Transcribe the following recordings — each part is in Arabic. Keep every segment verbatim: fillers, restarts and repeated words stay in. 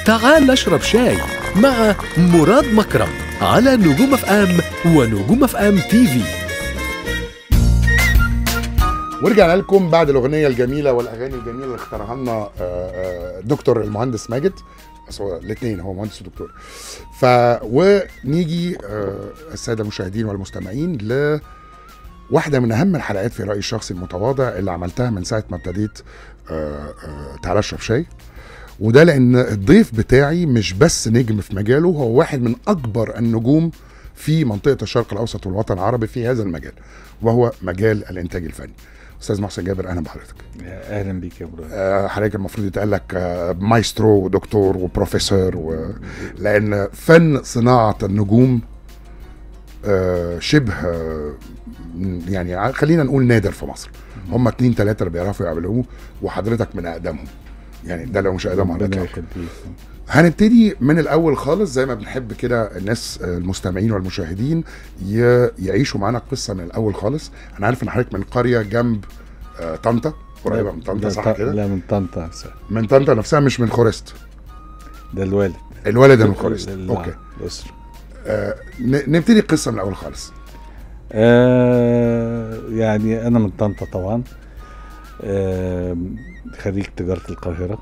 تعال اشرب شاي مع مراد مكرم على نجوم اف ام ونجوم اف ام تي في. ورجعنا لكم بعد الاغنيه الجميله والاغاني الجميله اللي اختارها لنا دكتور المهندس ماجد. هو الاثنين، هو مهندس ودكتور. ف ونيجي الساده المشاهدين والمستمعين ل واحده من اهم الحلقات في رايي الشخصي المتواضع اللي عملتها من ساعه ما ابتديت تعالى اشرب شاي. وده لان الضيف بتاعي مش بس نجم في مجاله، هو واحد من اكبر النجوم في منطقه الشرق الاوسط والوطن العربي في هذا المجال، وهو مجال الانتاج الفني. استاذ محسن جابر، اهلا بحضرتك. اهلا بيك يا براد. آه حضرتك المفروض يتقال لك آه مايسترو ودكتور وبروفيسور و... لان فن صناعه النجوم آه شبه آه يعني خلينا نقول نادر في مصر. هم اتنين تلاته اللي بيعرفوا يعملوه، وحضرتك من اقدمهم، يعني ده لو مش اقدم حضرتك. هنبتدي من الاول خالص زي ما بنحب كده الناس المستمعين والمشاهدين يعيشوا معانا القصه من الاول خالص. انا عارف ان حضرتك من قريه جنب آه طنطا، قريبه من طنطا صح كده؟ لا من طنطا، من طنطا نفسها مش من خورست. ده الوالد الوالد من خورست. اوكي الاسره. آه نبتدي القصه من الاول خالص. آه يعني انا من طنطا طبعا، آه خريج تجاره القاهره.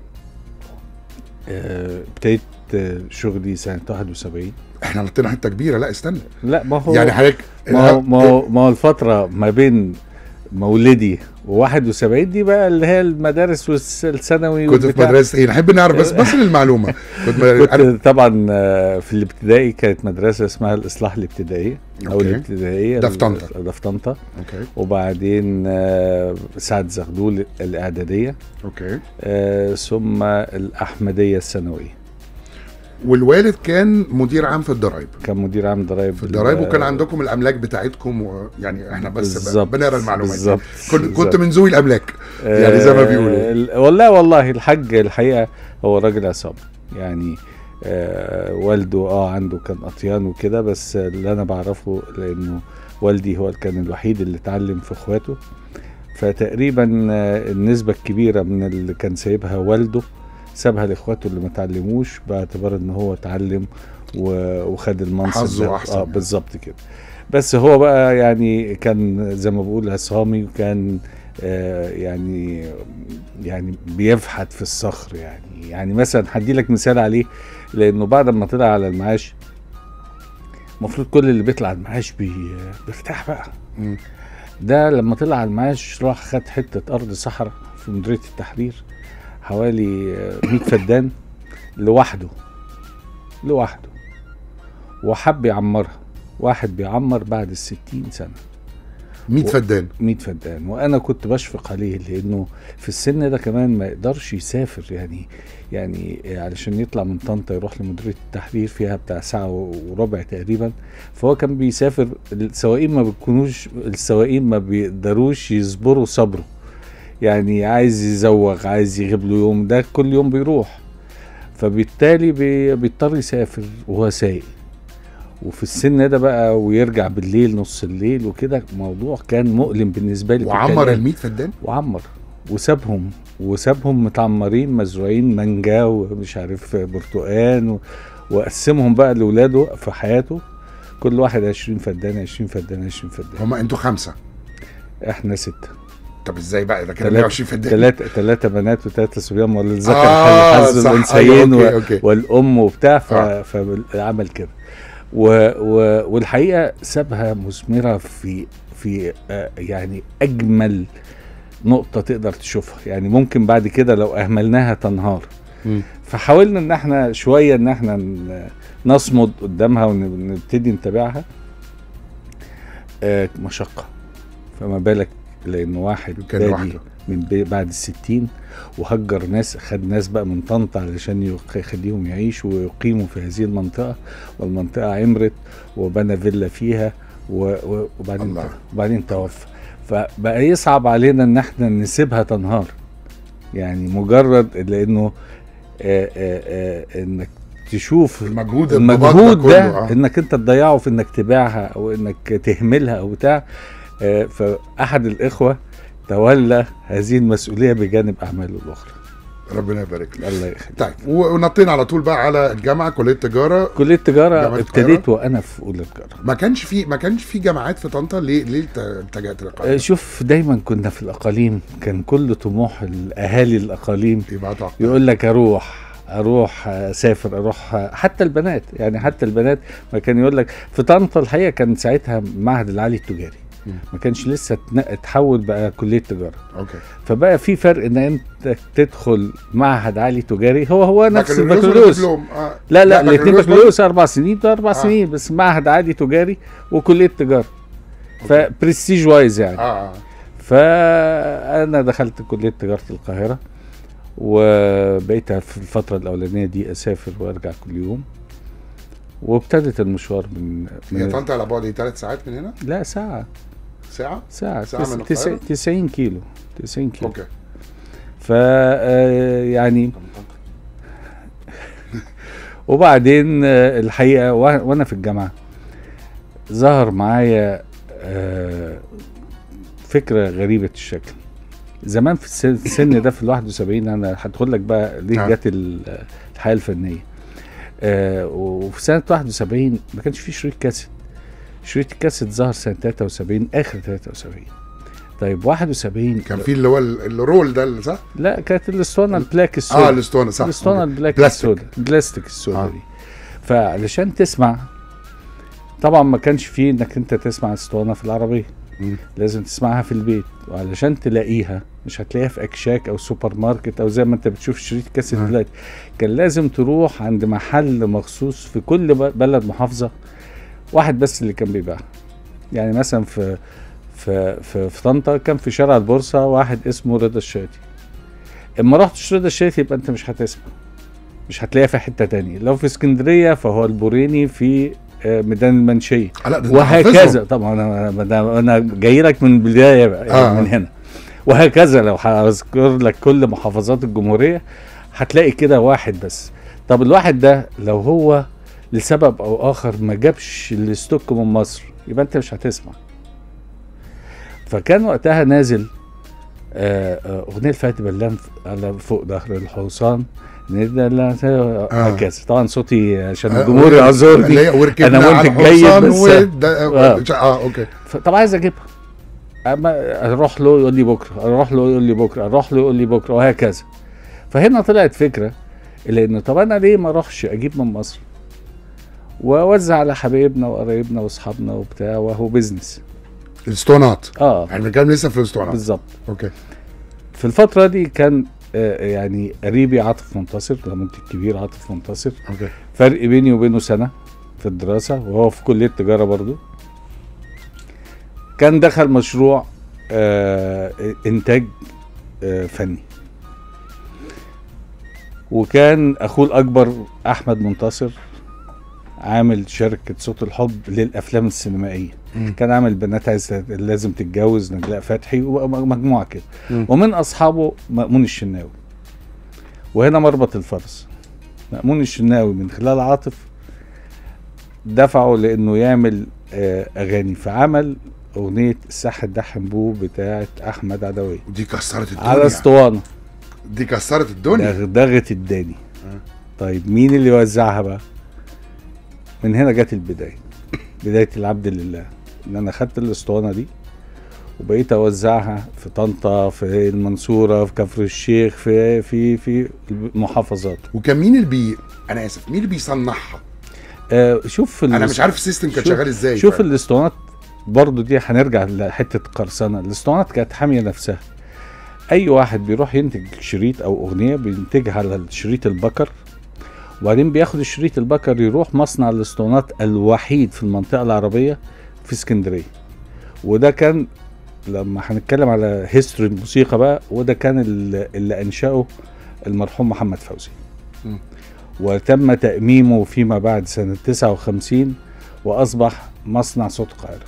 ابتديت آه شغلي سنه واحد وسبعين. احنا نطينا حته كبيره. لا استنى، لا ما هو يعني حضرتك ما هو ما هو, ما هو الفتره ما بين مولدي وواحد وسبعين دي بقى اللي هي المدارس والثانوي. كنت في مدرسه ايه؟ نحب نعرف بس بس للمعلومه. كنت, كنت طبعا في الابتدائي كانت مدرسه اسمها الاصلاح الابتدائيه او الابتدائيه ده في طنطا. ده في طنطا. اوكي. وبعدين سعد زغلول الاعداديه. اوكي. آه ثم الاحمديه الثانويه. والوالد كان مدير عام في الضرايب. كان مدير عام ضرايب في الضرايب، وكان عندكم الاملاك بتاعتكم، ويعني احنا بس بنقرا المعلومات. بالظبط. كنت كنت من ذوي الاملاك يعني زي ما بيقولوا. والله والله الحاج الحقيقه هو راجل عصام يعني. آه والده اه عنده كان اطيان وكده، بس اللي انا بعرفه لانه والدي هو كان الوحيد اللي اتعلم في اخواته، فتقريبا النسبه الكبيره من اللي كان سايبها والده سابها لاخواته اللي ما اتعلموش، باعتبار ان هو اتعلم وخد المنصب. حظه احسن. اه بالظبط كده. بس هو بقى يعني كان زي ما بقول عصامي، وكان آه يعني يعني بيفحت في الصخر يعني. يعني مثلا هدي لك مثال عليه، لانه بعد ما طلع على المعاش المفروض كل اللي بيطلع على المعاش بي بيرتاح بقى. م. ده لما طلع على المعاش راح خد حته ارض صحراء في مديريه التحرير، حوالي مية فدان لوحده لوحده وحب يعمرها. واحد بيعمر بعد الستين سنة مية فدان. مية فدان. وانا كنت بشفق عليه لانه في السن ده كمان ما يقدرش يسافر يعني يعني علشان يطلع من طنطا يروح لمديرية التحرير فيها بتاع ساعة وربع تقريبا. فهو كان بيسافر. السواقين ما بيكونوش السواقين ما بيقدروش يصبروا صبره يعني، عايز يزوغ، عايز يغيب له يوم، ده كل يوم بيروح. فبالتالي بي بيضطر يسافر وهو سايق، وفي السن ده بقى ويرجع بالليل نص الليل وكده. موضوع كان مؤلم بالنسبه لي. وعمر المية فدان وعمر وسابهم وسابهم متعمرين مزروعين مانجا ومش عارف برتقان و... وقسمهم بقى لاولاده في حياته، كل واحد عشرين فدان عشرين فدان عشرين فدان. هما انتوا خمسه؟ احنا سته. طب ازاي بقى ده كده مية وعشرين فدان؟ ثلاثه ثلاثه بنات وثلاثه صبيان، والذكر آه حظ الانثيين أيوة أوكي أوكي. والام وبتاع. ف... آه. فعمل كده و... و... والحقيقه سابها مثمره في في آه يعني اجمل نقطه تقدر تشوفها يعني. ممكن بعد كده لو اهملناها تنهار. م. فحاولنا ان احنا شويه ان احنا نصمد قدامها ونبتدي نتابعها. آه مشقه، فما بالك لانه واحد بادي من بعد الستين وهجر ناس، خد ناس بقى من طنطا علشان يخليهم يعيشوا ويقيموا في هذه المنطقه، والمنطقه عمرت وبنى فيلا فيها وبعدين الله. وبعدين توفى. فبقى يصعب علينا ان احنا نسيبها تنهار يعني، مجرد لانه آآ آآ انك تشوف المجهود المجهود ده, ده آه. انك انت تضيعه في انك تبيعها او انك تهملها او بتاع. فاحد الاخوه تولى هذه المسؤوليه بجانب اعماله الاخرى. ربنا يبارك لك. الله يخليك. طيب ونطينا على طول بقى على الجامعه، كليه تجاره. كليه تجاره جامعة ابتديت وانا في اولى تجاره. ما كانش في ما كانش في جامعات في طنطا، ليه ليه اتجهت للقاهره؟ شوف دايما كنا في الاقاليم، كان كل طموح الاهالي الاقاليم يبقى يقول لك اروح اروح اسافر، اروح حتى البنات، يعني حتى البنات ما كان يقول لك في طنطا. الحقيقه كان ساعتها معهد العالي التجاري، ما كانش لسه اتحول بقى كليه تجاره. اوكي. فبقى في فرق ان انت تدخل معهد عالي تجاري، هو هو نفس البكالوريوس. آه. لا لا الاثنين بكالوريوس اربع سنين، ده اربع آه. سنين بس معهد عالي تجاري وكليه تجاره، فبرستيج وايز يعني. اه فانا دخلت كليه تجاره القاهره، وبقيت في الفتره الاولانيه دي اسافر وارجع كل يوم، وابتدت المشوار من من طنطا على بعد ثلاث ساعات من هنا؟ لا ساعه ساعه ساعه, ساعة من تسعين تسعين كيلو تسعين كيلو. اوكي. ف يعني وبعدين الحقيقه وانا في الجامعه ظهر معايا فكره غريبه الشكل. زمان في السن ده في الواحد وسبعين، انا هدخل لك بقى ليه جت الحياه الفنيه. آه وفي سنه واحد وسبعين ما كانش في شريط كاسيت. شريط الكاسيت ظهر سنه ثلاثة وسبعين، اخر ثلاثة وسبعين. طيب واحد وسبعين كان في اللي هو الرول ده صح؟ لا كانت الاسطوانه البلاك السوداء. اه الاسطوانه صح، الاسطوانه البلاك السوداء، البلاستيك السوداء آه. دي. فعلشان تسمع طبعا ما كانش فيه انك انت تسمع اسطوانه في العربيه، م. لازم تسمعها في البيت، وعلشان تلاقيها مش هتلاقيها في اكشاك او سوبر ماركت او زي ما انت بتشوف شريط كاسيت دلوقتي. كان لازم تروح عند محل مخصوص في كل بلد محافظه، واحد بس اللي كان بيبيعها. يعني مثلا في في في, في طنطا كان في شارع البورصه واحد اسمه رضا الشاطي. اما رحتش رضا الشاطي يبقى انت مش هتسمع، مش هتلاقيها في حته تانية. لو في اسكندريه فهو البوريني في ميدان المنشيه، وهكذا. طبعا انا انا جاي لك من البدايه بقى يعني آه. من هنا وهكذا. لو هذكر لك كل محافظات الجمهوريه هتلاقي كده واحد بس. طب الواحد ده لو هو لسبب او اخر ما جابش الاستوك من مصر يبقى انت مش هتسمع. فكان وقتها نازل اغنيه لفاتي بلان على فوق ظهر الحصان هكذا. طبعا صوتي عشان الجمهور يعذرني، انا منتج جيد بس اه, آه اوكي. طب عايز اجيبها، اما اروح له يقول لي بكره، اروح له يقول لي بكره، اروح له يقول لي بكره، وهكذا. فهنا طلعت فكره لان طب انا ليه ما اروحش اجيب من مصر واوزع على حبايبنا وقرايبنا واصحابنا وبتاع، وهو بيزنس الاسطوانات. اه يعني كان لسه في الاسطوانات بالظبط. اوكي. في الفتره دي كان آه يعني قريبي عاطف منتصر، ده منتج كبير، عاطف منتصر. اوكي. فرق بيني وبينه سنه في الدراسه، وهو في كليه تجاره برضو. كان دخل مشروع آه انتاج آه فني، وكان اخوه الاكبر احمد منتصر عامل شركه صوت الحب للافلام السينمائيه. م. كان عامل بنات عايز لازم تتجوز، نجلاء فتحي ومجموعه كده، ومن اصحابه مأمون الشناوي. وهنا مربط الفرس، مأمون الشناوي من خلال عاطف دفعه لانه يعمل آه اغاني، فعمل اغنيه الساحه الدحم بو بتاعه احمد عدويه. دي كسرت الدنيا على اسطوانه، دي كسرت الدنيا، دغدغت الدنيا. أه. طيب مين اللي وزعها بقى؟ من هنا جت البدايه، بدايه العبد لله، ان انا خدت الاسطوانه دي وبقيت اوزعها في طنطا، في المنصوره، في كفر الشيخ، في في في المحافظات. وكان مين اللي بي انا اسف مين اللي بيصنعها؟ آه شوف انا مش عارف السيستم كان شغال ازاي. شوف الاسطوانات برضو دي هنرجع لحته قرصنه. الاسطوانات كانت حاميه نفسها. اي واحد بيروح ينتج شريط او اغنيه بينتجها على الشريط البكر، وبعدين بياخد الشريط البكر يروح مصنع الاسطوانات الوحيد في المنطقه العربيه في اسكندريه. وده كان لما هنتكلم على هيستوري الموسيقى بقى، وده كان اللي, اللي انشأه المرحوم محمد فوزي. م. وتم تأميمه فيما بعد سنة تسعة وخمسين وأصبح مصنع صوت القاهرة.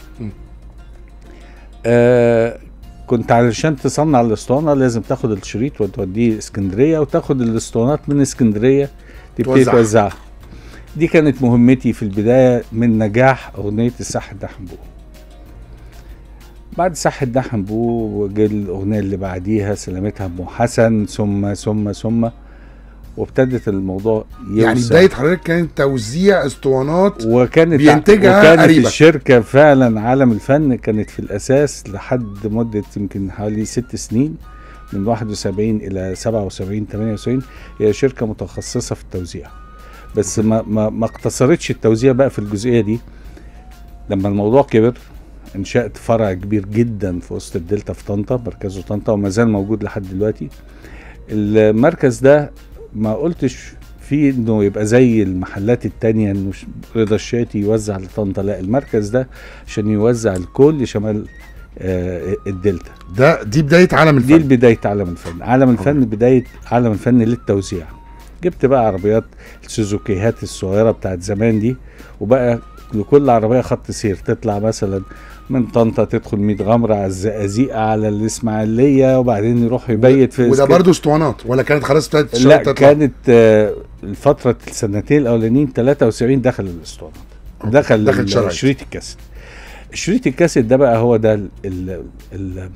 آه كنت علشان تصنع الاسطوانة لازم تاخد الشريط وتوديه اسكندرية، وتاخد الاسطوانات من اسكندرية تبتدي توزعها. دي كانت مهمتي في البداية من نجاح أغنية الساحة الدحم بو. بعد صح الدحم بو وجه الاغنيه اللي بعديها سلامتها ام حسن، ثم ثم ثم وابتدت الموضوع يوسع. يعني بدايه حضرتك كانت توزيع اسطوانات وكانت بينتجها وكانت قريبك. الشركه فعلا عالم الفن كانت في الاساس لحد مده يمكن حوالي ست سنين، من واحد وسبعين الى سبعة وسبعين ثمانية وسبعين هي شركه متخصصه في التوزيع. بس ما ما ما اقتصرتش التوزيع بقى في الجزئيه دي. لما الموضوع كبر انشأت فرع كبير جدا في وسط الدلتا في طنطا، مركزه طنطا وما زال موجود لحد دلوقتي. المركز ده ما قلتش فيه انه يبقى زي المحلات التانية انه رضا الشاتي يوزع لطنطا، لا، المركز ده عشان يوزع لكل شمال آه الدلتا. ده دي بدايه عالم الفن. دي بدايه عالم الفن. عالم الفن بدايه عالم الفن للتوزيع. جبت بقى عربيات السوزوكيهات الصغيره بتاعت زمان دي، وبقى لكل عربيه خط سير تطلع مثلا من طنطا تدخل ميت غمره على الزقازيق على الاسماعيليه، وبعدين يروح يبيت في وده برضه اسطوانات ولا كانت خلاص ابتدت لا تطلع؟ كانت آه الفتره السنتين الاولانيين ثلاثة وسبعين دخل الاسطوانات، دخل, دخل شريط الكاسيت. شريط الكاسيت ده بقى هو ده ال ال ال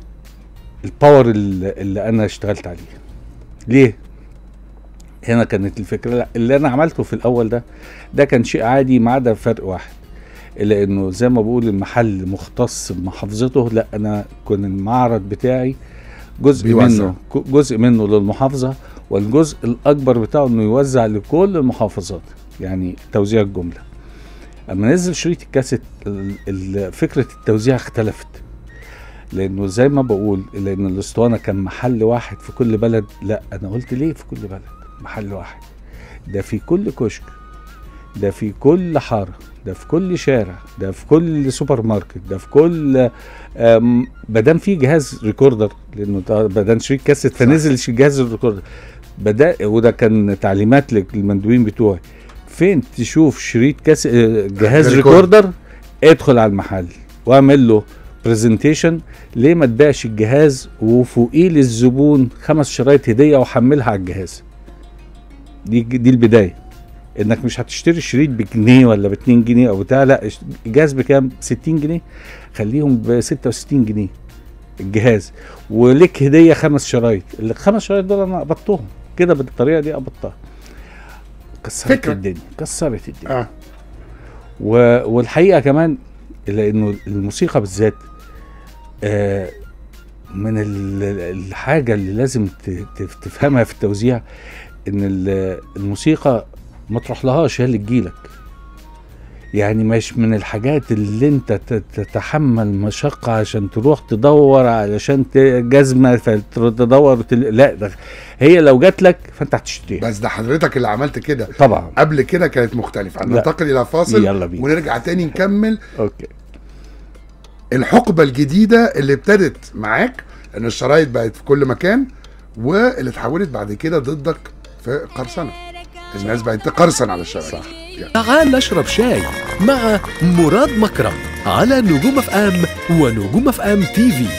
الباور اللي انا اشتغلت عليه. ليه؟ هنا كانت الفكره اللي انا عملته في الاول ده ده كان شيء عادي ما عدا فرق واحد، الا انه زي ما بقول المحل مختص بمحافظته، لا انا كان المعرض بتاعي جزء بيوزع. منه جزء منه للمحافظه، والجزء الاكبر بتاعه انه يوزع لكل المحافظات، يعني توزيع الجمله. اما نزل شريط الكاسيت فكره التوزيع اختلفت، لانه زي ما بقول لان الاسطوانه كان محل واحد في كل بلد، لا انا قلت ليه في كل بلد محل واحد؟ ده في كل كشك، ده في كل حاره، ده في كل شارع، ده في كل سوبر ماركت، ده في كل بدام في جهاز ريكوردر، لانه بدام شريط كاسيت فنزل جهاز الريكوردر بدا. وده كان تعليمات للمندوبين بتوعي، فين تشوف شريط كاسيت جهاز ريكوردر ادخل على المحل واعمل له برزنتيشن. ليه ما تبيعش الجهاز وفوقيه للزبون خمس شرايط هديه وحملها على الجهاز؟ دي دي البدايه، انك مش هتشتري الشريط بجنيه ولا باتنين جنيه او بتاع، لا، الجهاز بكام؟ ستين جنيه، خليهم بستة وستين جنيه الجهاز، وليك هديه خمس شرايط. الخمس شرايط دول انا قبضتهم كده بالطريقه دي، قبضتها. كسرت فكرة. الدنيا كسرت الدنيا آه. و... والحقيقه كمان لانه الموسيقى بالذات آه من الحاجه اللي لازم تفهمها في التوزيع، ان الموسيقى ما تروح لهاش، هي اللي تجيلك. يعني مش من الحاجات اللي انت تتحمل مشقة عشان تروح تدور علشان جزمة فتدور تل... لا، ده هي لو جات لك فانت هتشتريها. بس ده حضرتك اللي عملت كده طبعا. قبل كده كانت مختلفة. ننتقل الى فاصل يلا بينا ونرجع تاني نكمل. اوكي. الحقبة الجديدة اللي ابتدت معاك ان الشرايط بقت في كل مكان، واللي اتحولت بعد كده ضدك في قرصنة، الناس بقت تقرصن على الشرايط. صح. يعني. تعال نشرب شاي مع مراد مكرم على نجوم اف ام ونجوم اف ام تي في.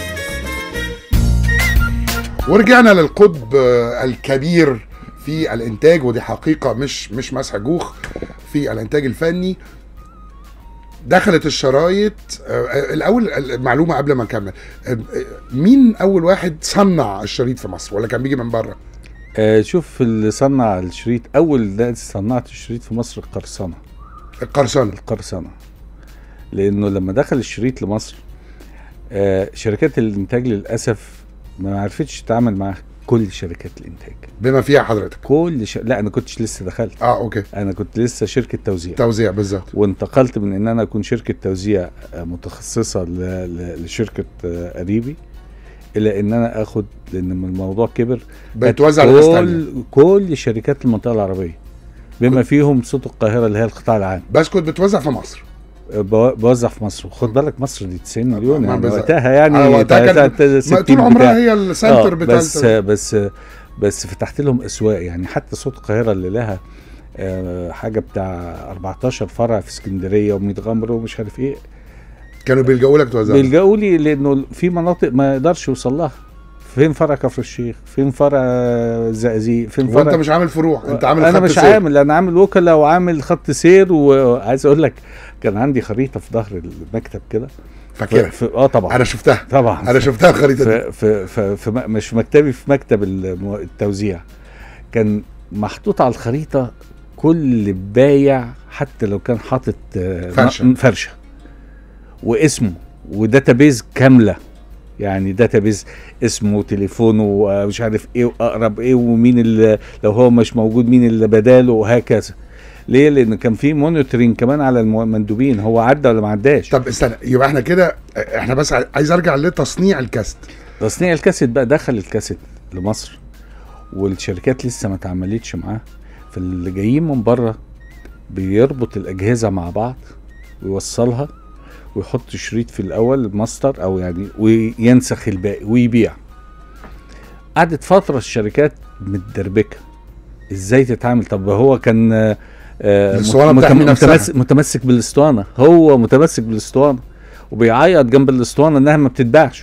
ورجعنا للقطب الكبير في الانتاج، ودي حقيقة مش مش مسح جوخ في الانتاج الفني. دخلت الشرايط الاول، المعلومه قبل ما نكمل، مين اول واحد صنع الشريط في مصر ولا كان بيجي من بره؟ آه شوف، اللي صنع الشريط اول ناس صنعت الشريط في مصر القرصنه. القرصنه القرصنه لانه لما دخل الشريط لمصر آه شركات الانتاج للاسف ما عرفتش تتعامل مع كل شركات الانتاج بما فيها حضرتك. كل ش... لا انا كنتش لسه دخلت. اه اوكي. انا كنت لسه شركه توزيع. توزيع بالظبط. وانتقلت من ان انا اكون شركه توزيع متخصصه ل... ل... لشركه قريبي، الى ان انا اخد، لان الموضوع كبر بتوزع على ناس تانية. كل شركات المنطقه العربيه بما فيهم صوت القاهره اللي هي القطاع العام. بس كنت بتوزع في مصر؟ بوزع في مصر. وخد بالك مصر دي تسعين مليون يعني وقتها، يعني وقتها كانت طول عمرها هي السنتر بتاع بس بس بس فتحت لهم اسواق. يعني حتى صوت القاهره اللي لها آه حاجه بتاع أربعتاشر فرع في اسكندريه وميت غمر ومش عارف ايه، كانوا بيلجأوا لك توزع. بيلجأوا لي لانه في مناطق ما يقدرش يوصل لها. فين فرع كفر الشيخ، فين فرع الزقازيق، فين فرع. وانت مش عامل فروع، انت عامل خط انا مش سير. عامل، انا عامل وكلاء وعامل خط سير. وعايز اقول لك كان عندي خريطه في ظهر المكتب كده فاكرها اه طبعا انا شفتها طبعا انا شفتها الخريطه دي في في في, في م- مش مكتبي، في مكتب الم- التوزيع كان محطوط على الخريطه كل بايع حتى لو كان حاطط آه، فرشة. ن- فرشه واسمه وداتابيز كامله، يعني داتابيز اسمه وتليفونه ومش عارف ايه واقرب ايه ومين اللي لو هو مش موجود مين اللي بداله وهكذا. ليه؟ لان كان في مونيتورنج كمان على المندوبين، هو عدى ولا ما عداش. طب استنى، يبقى احنا كده احنا بس عايز ارجع لتصنيع الكاست. تصنيع الكاسيت بقى، دخل الكاسيت لمصر والشركات لسه ما اتعاملتش معاه، فاللي جايين من بره بيربط الاجهزه مع بعض ويوصلها ويحط شريط في الاول ماستر او يعني وينسخ الباقي ويبيع. قعدت فتره الشركات متدربكه ازاي تتعامل. طب هو كان آه، الاسطوانة مت- بتحمي نفسها. متمسك متمسك بالاسطوانه، هو متمسك بالاسطوانه وبيعيط جنب الاسطوانه انها ما بتتباعش.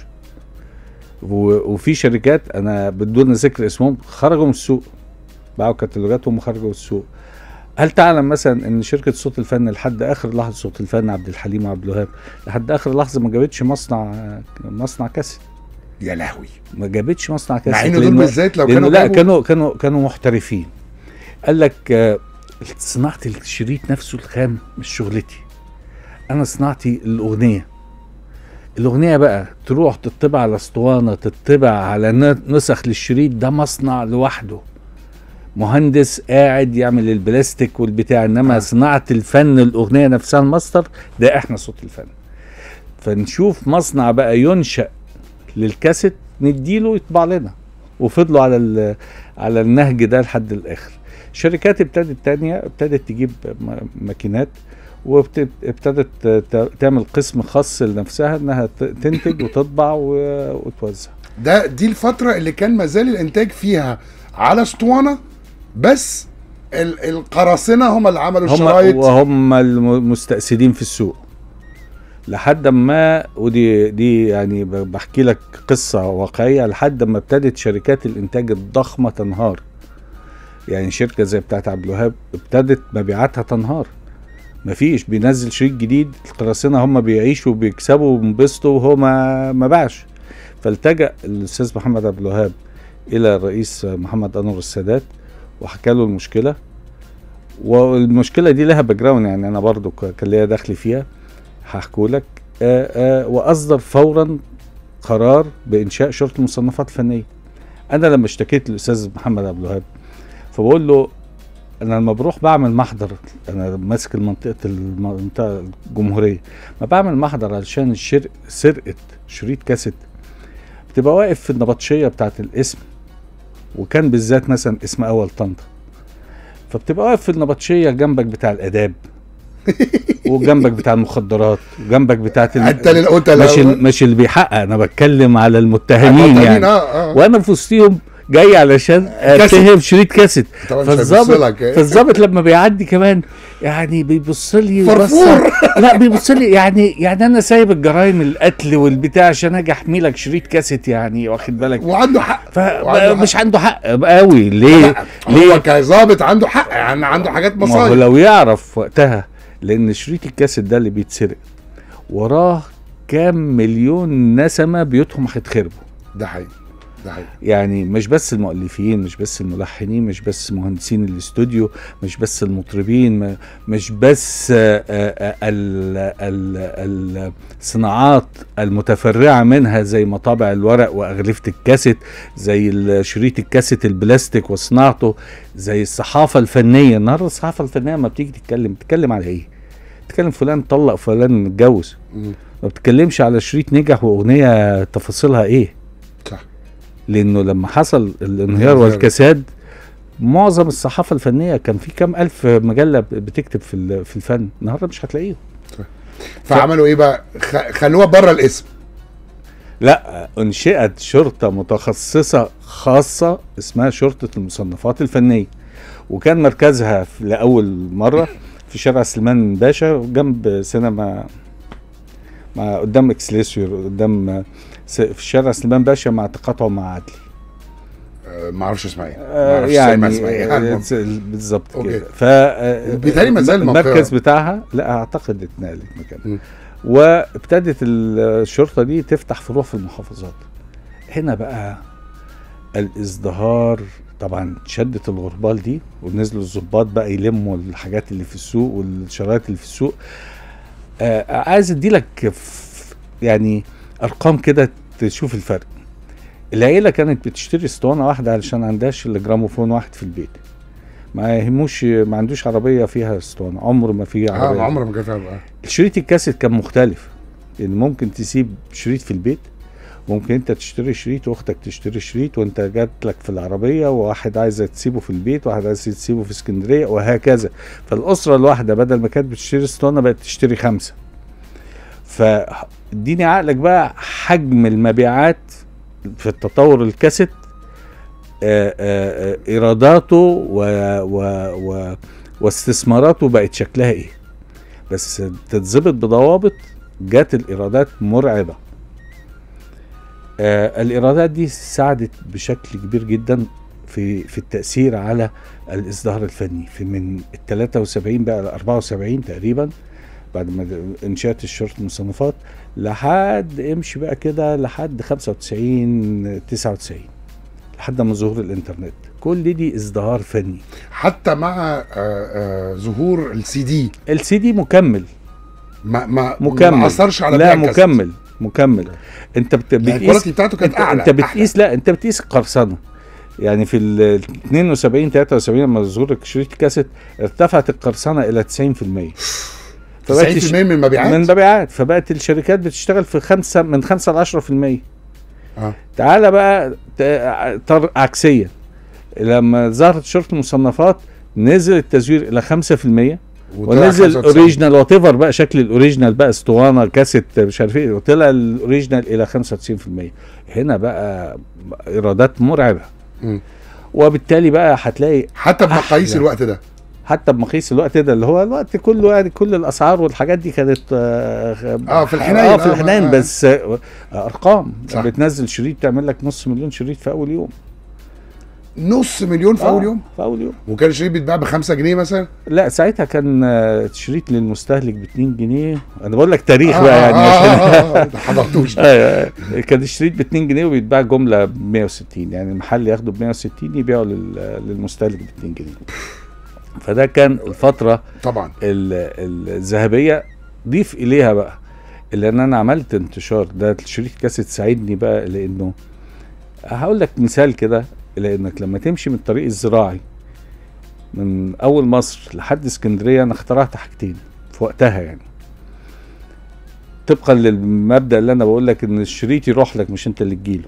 و- وفي شركات انا بدون ذكر اسمهم خرجوا من السوق، باعوا كتالوجاتهم وخرجوا من السوق. هل تعلم مثلا ان شركه صوت الفن لحد اخر لحظه، صوت الفن عبد الحليم وعبد الوهاب، لحد اخر لحظه ما جابتش مصنع مصنع كاسيت، يا لهوي، ما جابتش مصنع كاسيت. مع ان دول لأنه- بالذات لو لأنه كانوا لا جابوا- كانوا كانوا كانوا محترفين. قال لك آه، صناعه الشريط نفسه الخام مش شغلتي، انا صناعتي الاغنيه. الاغنيه بقى تروح تطبع على اسطوانه، تطبع على ن- نسخ للشريط، ده مصنع لوحده، مهندس قاعد يعمل البلاستيك والبتاع. انما آه. صناعه الفن الاغنيه نفسها الماستر ده احنا صوت الفن. فنشوف مصنع بقى ينشأ للكاسيت نديله يطبع لنا، وفضلوا على ال- على النهج ده لحد الاخر. شركات ابتدت تانية ابتدت تجيب م- ماكينات وابتدت ت- تعمل قسم خاص لنفسها انها ت- تنتج وتطبع و- وتوزع. ده دي الفتره اللي كان مازال الانتاج فيها على اسطوانه بس، ال- القراصنه هم اللي عملوا هم الشرايط. وهم المستأسدين في السوق لحد ما، ودي دي يعني ب- بحكي لك قصة واقعية، لحد ما ابتدت شركات الانتاج الضخمة تنهار. يعني شركة زي بتاعت عبد الوهاب ابتدت مبيعاتها تنهار، مفيش بينزل شريط جديد، القراصنة هم بيعيشوا وبيكسبوا وبينبسطوا وهو ما ما باعش. فالتجأ الاستاذ محمد عبد الوهاب الى الرئيس محمد انور السادات وحكى له المشكلة، والمشكلة دي لها باك جراوند، يعني انا برضو ك- كان ليا دخل فيها، هحكوا لك. آآ آآ واصدر فورا قرار بانشاء شرطه المصنفات الفنيه. انا لما اشتكيت للاستاذ محمد عبد الوهاب فبقول له انا لما بروح بعمل محضر، انا ماسك المنطقه المنطقه الجمهوريه، ما بعمل محضر علشان الشر... سرقه شريط كاسيت، بتبقى واقف في النبطشيه بتاعت الاسم، وكان بالذات مثلا اسم اول طنطا، فبتبقى واقف في النبطشيه جنبك بتاع الاداب وجنبك بتاع المخدرات وجنبك بتاعت الم... انت اللي قلت مش ال- مش اللي بيحقق، انا بتكلم على المتهمين يعني. اه اه وانا في وسطهم جاي علشان اتهم شريط كاسيت. طبعا مش فالظابط هيبصلك، إيه؟ فالظابط لما بيعدي كمان يعني بيبص لي فرفور. لا بيبص لي يعني يعني انا سايب الجرايم القتل والبتاع عشان اجي احمي لك شريط كاسيت، يعني واخد بالك. وعنده حق، وعنده حق. فمش عنده حق قوي. ليه؟ ليه؟ هو كظابط عنده حق، يعني عنده حاجات ما هو مصايب. لو يعرف وقتها، لان شريط الكاسيت ده اللي بيتسرق وراه كام مليون نسمه بيوتهم هيتخربوا. ده حقيقي، ده حقيقي. يعني مش بس المؤلفين، مش بس الملحنين، مش بس مهندسين الاستوديو، مش بس المطربين، م- مش بس آه، آه، ال- ال- الصناعات المتفرعة منها زي مطابع الورق وأغلفة الكاسيت، زي ال- شريط الكاسيت البلاستيك وصناعته، زي الصحافة الفنية. النهاردة الصحافة الفنية ما بتيجي تتكلم بتتكلم على ايه؟ تتكلم فلان طلق فلان متجوز، مم. ما بتتكلمش على شريط نجح وأغنية تفاصيلها ايه. صح. لانه لما حصل الانهيار والكساد معظم الصحافه الفنيه كان في كام الف مجله بتكتب في ال- في الفن، النهارده مش هتلاقيهم. فعملوا ايه بقى؟ خ- خلوها بره الاسم. لا، انشئت شرطه متخصصه خاصه اسمها شرطه المصنفات الفنيه، وكان مركزها في- لاول مره في شارع سليمان باشا جنب سينما، مع قدام اكسليسيور، قدام س- في شارع سليمان باشا مع تقاطعه مع عدلي. آه، ما اعرفش اسمها ايه، ما آه، اعرفش يعني اسمها ايه. آه، المهم. بالظبط أوكي. كده. ف آه، بيتهيألي ما زال المركز موقعها. بتاعها لا اعتقد اتنقلت مكان. م. وابتدت الشرطه دي تفتح فروع في المحافظات. هنا بقى الازدهار طبعا، شدت الغربال دي ونزلوا الضباط بقى يلموا الحاجات اللي في السوق والشرايط اللي في السوق. آه عايز ادي لك يعني ارقام كده تشوف الفرق. العيله كانت بتشتري اسطوانه واحده علشان عندهاش الا جراموفون واحد في البيت، ما يهموش، ما عندوش عربيه فيها اسطوانه، عمر ما فيه عربيه. اه عمر ما كانت بقى. الشريط الكاسيت كان مختلف، يعني ممكن تسيب شريط في البيت، ممكن انت تشتري شريط واختك تشتري شريط وانت جات لك في العربيه، وواحد عايز تسيبه في البيت وواحد عايز تسيبه في اسكندريه وهكذا. فالاسره الواحده بدل ما كانت بتشتري اسطوانه بقت تشتري خمسه. فاديني عقلك بقى حجم المبيعات في التطور الكاسيت، آآ آآ ايراداته و و و واستثماراته بقت شكلها ايه. بس تتظبط بضوابط، جات الايرادات مرعبه. آه الايرادات دي ساعدت بشكل كبير جدا في في التاثير على الازدهار الفني، في من ال ثلاثة وسبعين بقى ل أربعة وسبعين تقريبا بعد ما انشات الشرطه المصنفات، لحد امشي بقى كده لحد خمسة وتسعين تسعة وتسعين لحد ما ظهور الانترنت. كل دي ازدهار فني. حتى مع آآ آآ ظهور السي دي. السي دي مكمل ما ما مكمل ما اثرش على لا مكمل مكمل. انت بت... يعني بتقيس الكواليتي بتاعته كانت اعلى. انت بتقيس أحلى. لا انت بتقيس القرصنه. يعني في ال اثنين وسبعين ثلاثة وسبعين لما ظهور شريط الكاسيت ارتفعت القرصنه الى تسعين في المية. تسعين في المية من المبيعات من المبيعات. فبقت الشركات بتشتغل في خمسة من خمسة ل عشرة في المية. اه تعالى بقى عكسيا، لما ظهرت شرطه المصنفات نزل التزوير الى خمسة في المية ونزل اوريجينال وات ايفر بقى شكل الاوريجينال بقى اسطوانه كاسيت مش عارف ايه، وطلع الاوريجينال الى خمسة وتسعين في المية. هنا بقى ايرادات مرعبه. م. وبالتالي بقى هتلاقي حتى بمقاييس الوقت ده، حتى بمقاييس الوقت ده اللي هو الوقت كله، يعني كل الاسعار والحاجات دي كانت اه, آه في الحنين اه في الحنين آه بس آه ارقام صح. بتنزل شريط تعمل لك نص مليون شريط في اول يوم. نص مليون في آه اول يوم في اول يوم. وكان الشريط بيتباع بخمسة جنيه مثلا. لا ساعتها كان شريط للمستهلك باتنين جنيه. انا بقول لك تاريخ آه بقى يعني آه عشان اه اه حضرتوش. آه كان الشريط باتنين جنيه وبيتباع جمله ب مية وستين، يعني المحل ياخده ب مية وستين يبيعه للمستهلك ب اتنين جنيه. فده كان الفتره طبعا الذهبيه. ضيف اليها بقى لان انا عملت انتشار ده شريط كاسيت ساعدني بقى، لانه هقول لك مثال كده، لانك لما تمشي من الطريق الزراعي من اول مصر لحد اسكندريه، انا اخترعت حاجتين في وقتها يعني طبقا للمبدا اللي انا بقول لك ان الشريط يروح لك مش انت اللي تجيله.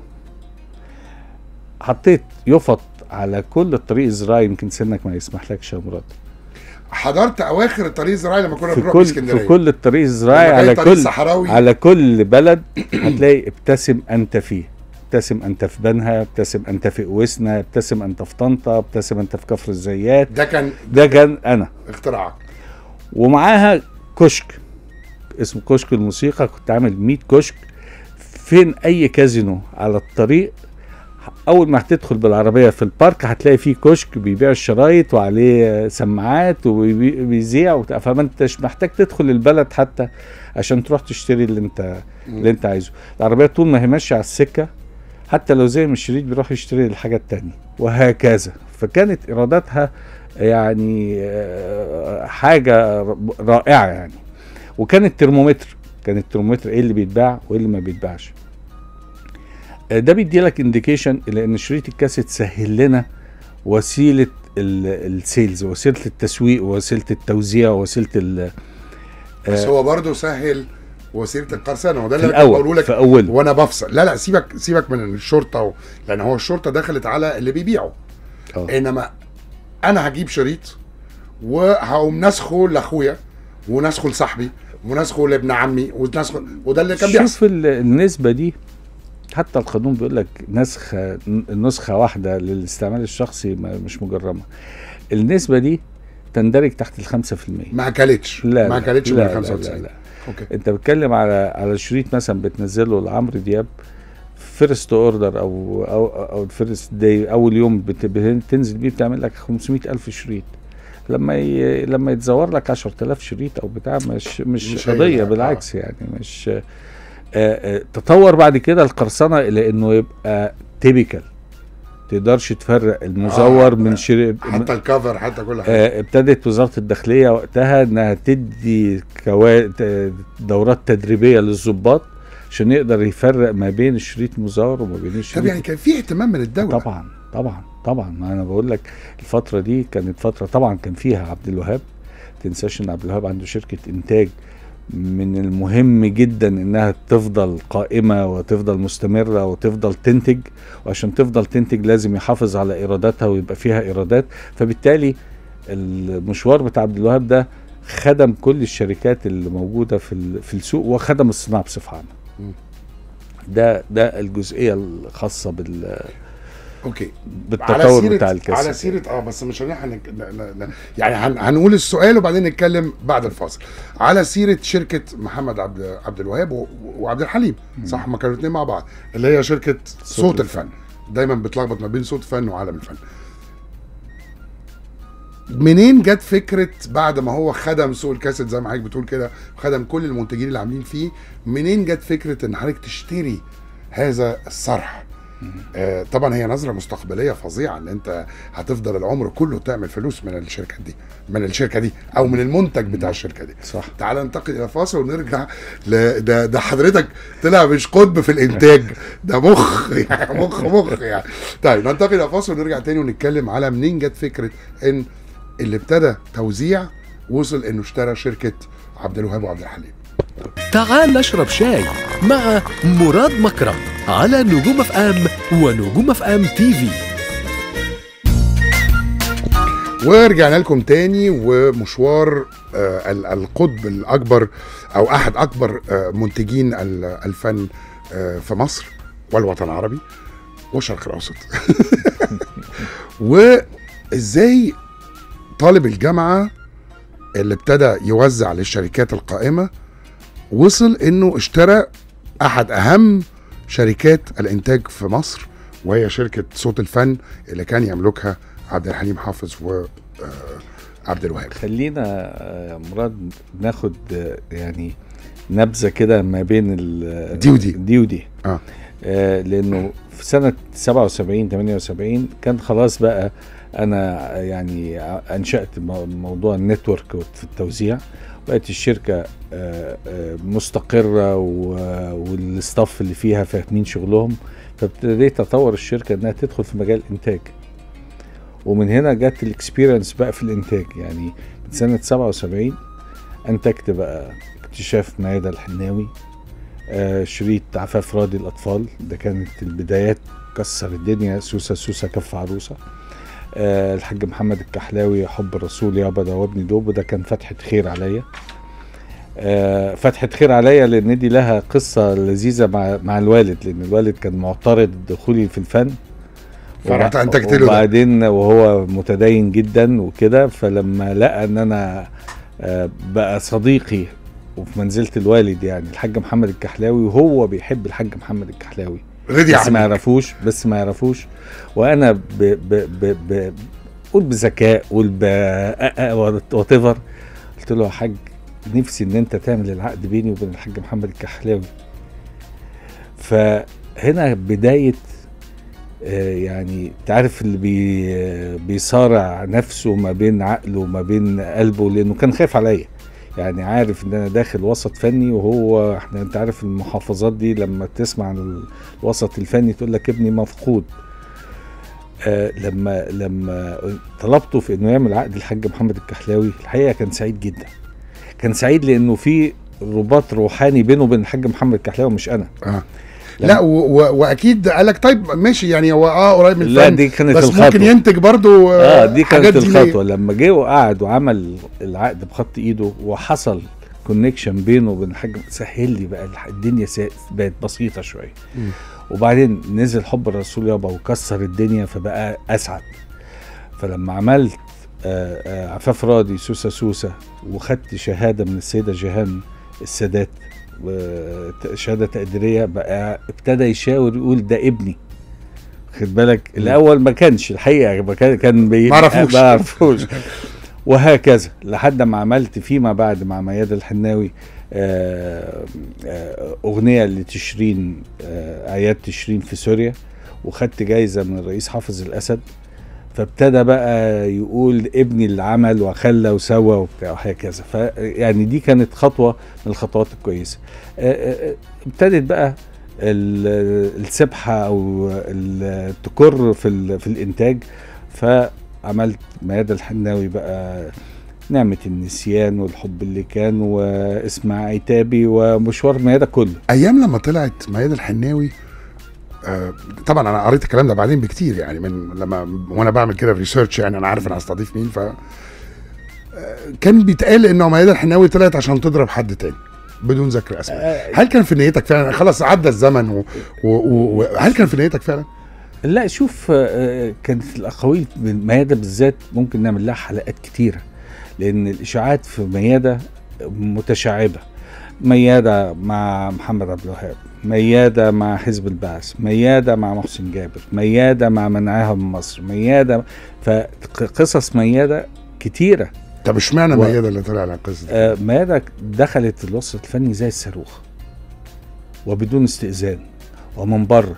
حطيت يفط على كل الطريق الزراعي، يمكن سنك ما يسمحلكش يا مراد. حضرت اواخر الطريق الزراعي لما كنا في بنروح كل اسكندريه، في كل الطريق الزراعي على كل صحراوي. على كل بلد هتلاقي ابتسم انت فيه، ابتسم انت في بنها، ابتسم انت في قويسنا، ابتسم انت في طنطا، ابتسم انت في كفر الزيات. ده كان ده كان انا اختراعك. ومعاها كشك اسمه كشك الموسيقى، كنت عامل مية كشك. فين اي كازينو على الطريق اول ما هتدخل بالعربيه في البارك هتلاقي فيه كشك بيبيع الشرايط وعليه سماعات وبيذيع، فما انتش محتاج تدخل البلد حتى عشان تروح تشتري اللي انت اللي انت عايزه. العربيه طول ما هي ماشيه على السكه حتى لو زي ما الشريط بيروح يشتري الحاجه التانية وهكذا. فكانت ايراداتها يعني حاجه رائعه يعني. وكان الترمومتر كان الترمومتر ايه اللي بيتباع وايه اللي ما بيتباعش. ده بيدي لك انديكيشن لان شريط الكاسيت سهل لنا وسيله السيلز، وسيله التسويق، وسيله التوزيع، وسيله ال بس هو برضه سهل وسيله القرصنه، وده اللي انا بقوله لك في أول. وانا بفصل. لا لا سيبك سيبك من الشرطه و... لان هو الشرطه دخلت على اللي بيبيعوا. أوه. انما انا هجيب شريط وهقوم نسخه لاخويا ونسخه لصاحبي ونسخه لابن عمي ونسخه، وده اللي كان بيحصل. شوف النسبه دي، حتى القانون بيقول لك نسخ نسخه واحده للاستعمال الشخصي مش مجرمه. النسبه دي تندرج تحت الخمسة في المية. ما اكلتش لا ما اكلتش من خمسة وتسعين. لا لا لا. أوكي. انت بتتكلم على على شريط مثلا بتنزله لعمرو دياب فيرست اوردر او او او الفيرست داي، اول يوم بتنزل بيه بتعمل لك خمسمية الف شريط. لما ي... لما يتزور لك عشرة آلاف شريط او بتاع مش مش, مش قضيه، بالعكس آه. يعني مش آه آه تطور بعد كده القرصنه الى انه يبقى تيبيكال، تقدرش تفرق المزور آه من شريط، حتى الكفر حتى كل حاجه. آه ابتدت وزاره الداخليه وقتها انها تدي كوا... دورات تدريبيه للضباط عشان يقدر يفرق ما بين الشريط المزور وما بين الشريط. طب يعني كان في اهتمام من الدوله؟ طبعا طبعا طبعا، ما انا بقول لك الفتره دي كانت فتره طبعا كان فيها عبد الوهاب، تنساش ان عبد الوهاب عنده شركه انتاج من المهم جدا انها تفضل قائمه وتفضل مستمره وتفضل تنتج، وعشان تفضل تنتج لازم يحافظ على ايراداتها ويبقى فيها ايرادات، فبالتالي المشوار بتاع عبد الوهاب ده خدم كل الشركات اللي موجوده في في السوق وخدم الصناعه بصفه عامه. ده ده الجزئيه الخاصه بال اوكي بالتطور بتاع الكاسيت. على سيره اه بس مش هنحن... يعني هن... هنقول السؤال وبعدين نتكلم بعد الفاصل. على سيره شركه محمد عبد عبد الوهاب و... وعبد الحليم، صح؟ ما كانوا الاثنين مع بعض، اللي هي شركه صوت, صوت الفن. الفن دايما بتلخبط ما بين صوت الفن وعالم الفن. منين جت فكره بعد ما هو خدم سوق الكاسيت زي ما حضرتك بتقول كده، خدم كل المنتجين اللي عاملين فيه، منين جت فكره ان حضرتك تشتري هذا الصرح؟ آه طبعا هي نظره مستقبليه فظيعه ان انت هتفضل العمر كله تعمل فلوس من الشركه دي من الشركه دي او من المنتج بتاع الشركه دي. صح. تعال ننتقل الى فاصل ونرجع ل... ده ده حضرتك طلع مش قطب في الانتاج، ده مخ يعني مخ مخ يعني. طيب ننتقل الى فاصل ونرجع تاني ونتكلم على منين جت فكره ان اللي ابتدى توزيع وصل انه اشترى شركه عبد الوهاب وعبد الحليم. تعال نشرب شاي مع مراد مكرم على نجوم اف ام ونجوم اف ام تي في. ورجعنا لكم تاني ومشوار آه القطب الاكبر او احد اكبر آه منتجين الفن آه في مصر والوطن العربي والشرق الاوسط. وازاي طالب الجامعه اللي ابتدى يوزع للشركات القائمه وصل انه اشترى احد اهم شركات الانتاج في مصر، وهي شركه صوت الفن اللي كان يملكها عبد الحليم حافظ وعبد الوهاب. خلينا يا مراد ناخد يعني نبذه كده ما بين دي ودي دي ودي اه, آه لانه في سنه سبعة وسبعين ثمانية وسبعين كان خلاص بقى انا يعني انشأت موضوع النتورك في التوزيع، بقت الشركه مستقره والستاف اللي فيها فاهمين شغلهم، فابتديت اطور الشركه انها تدخل في مجال الانتاج، ومن هنا جت الاكسبيرينس بقى في الانتاج. يعني من سنه سبعة وسبعين انتجت بقى اكتشاف ميادة الحناوي، شريط عفاف راضي الاطفال، ده كانت البدايات، كسر الدنيا، سوسه سوسه كف عروسه، أه الحاج محمد الكحلاوي حب الرسول يابا دوبني دوب، ده كان فتحة خير عليا. أه فتحة خير عليا لان دي لها قصة لذيذة مع مع الوالد، لان الوالد كان معترض دخولي في الفن، فرحت انتجت له، وبعدين وهو متدين جدا وكده، فلما لقى ان انا أه بقى صديقي وفي منزلة الوالد يعني الحاج محمد الكحلاوي، وهو بيحب الحاج محمد الكحلاوي بس ما يعرفوش بس ما يعرفوش وانا ب ب ب ب قول بذكاء قول ب وات ايفر، قلت له يا حاج نفسي ان انت تعمل العقد بيني وبين الحاج محمد الكحلاوي. فهنا بدايه آه يعني تعرف اللي بي بيصارع نفسه ما بين عقله وما بين قلبه، لانه كان خايف عليا، يعني عارف ان انا داخل وسط فني، وهو احنا انت عارف المحافظات دي لما تسمع عن الوسط الفني تقول لك ابني مفقود. آه لما لما طلبته في انه يعمل عقد الحاج محمد الكحلاوي، الحقيقه كان سعيد جدا، كان سعيد لانه في رباط روحاني بينه وبين الحاج محمد الكحلاوي مش انا. آه. لا واكيد قال لك طيب ماشي يعني هو اه قريب من الفن، لا دي كانت بس الخطوة. ممكن ينتج برضو اه دي كانت الخطوه دي. لما جه وقعد وعمل العقد بخط ايده وحصل كونكشن بينه وبين الحاج، سهل لي بقى الدنيا، بقت بسيطه شويه، وبعدين نزل حب الرسول يابا وكسر الدنيا، فبقى اسعد. فلما عملت آآ آآ عفاف راضي سوسه سوسه وخدت شهاده من السيده جيهان السادات وشهاده تقديريه، بقى ابتدى يشاور يقول ده ابني، خد بالك. الاول ما كانش الحقيقه، كان كان ما عرفوش ما عرفوش وهكذا لحد ما عملت فيما بعد مع ميادة الحناوي آه، آه، اغنيه لتشرين، آه، اعياد تشرين في سوريا، وخدت جايزه من الرئيس حافظ الاسد. فابتدى بقى يقول ابني اللي عمل وخلى وسوى وبتاع وهكذا. فيعني دي كانت خطوه من الخطوات الكويسه. ابتدت بقى السبحه او التكر في في الانتاج، فعملت ميادة الحناوي بقى نعمة النسيان والحب اللي كان واسمع عتابي ومشوار ميادة كله. ايام لما طلعت ميادة الحناوي آه طبعا انا قريت الكلام ده بعدين بكتير، يعني من لما وانا بعمل كده ريسيرش، يعني انا عارف انا هستضيف مين. ف آه كان بيتقال انه ميادة الحناوي طلعت عشان تضرب حد تاني بدون ذكر اسماء. هل كان في نيتك فعلا؟ خلاص عدى الزمن و... و... و... هل كان في نيتك فعلا؟ لا شوف، آه كانت الاقاويل ميادة بالذات ممكن نعمل لها حلقات كتيره، لان الاشاعات في ميادة متشعبه. ميادة مع محمد عبد الوهاب، ميادة مع حزب البعث، ميادة مع محسن جابر، ميادة مع منعها من مصر، ميادة. فقصص ميادة كتيرة. طب اشمعنى و... ميادة اللي طلع على القصة دي؟ آه ميادة دخلت الوسط الفني زي الصاروخ وبدون استئذان ومن بره،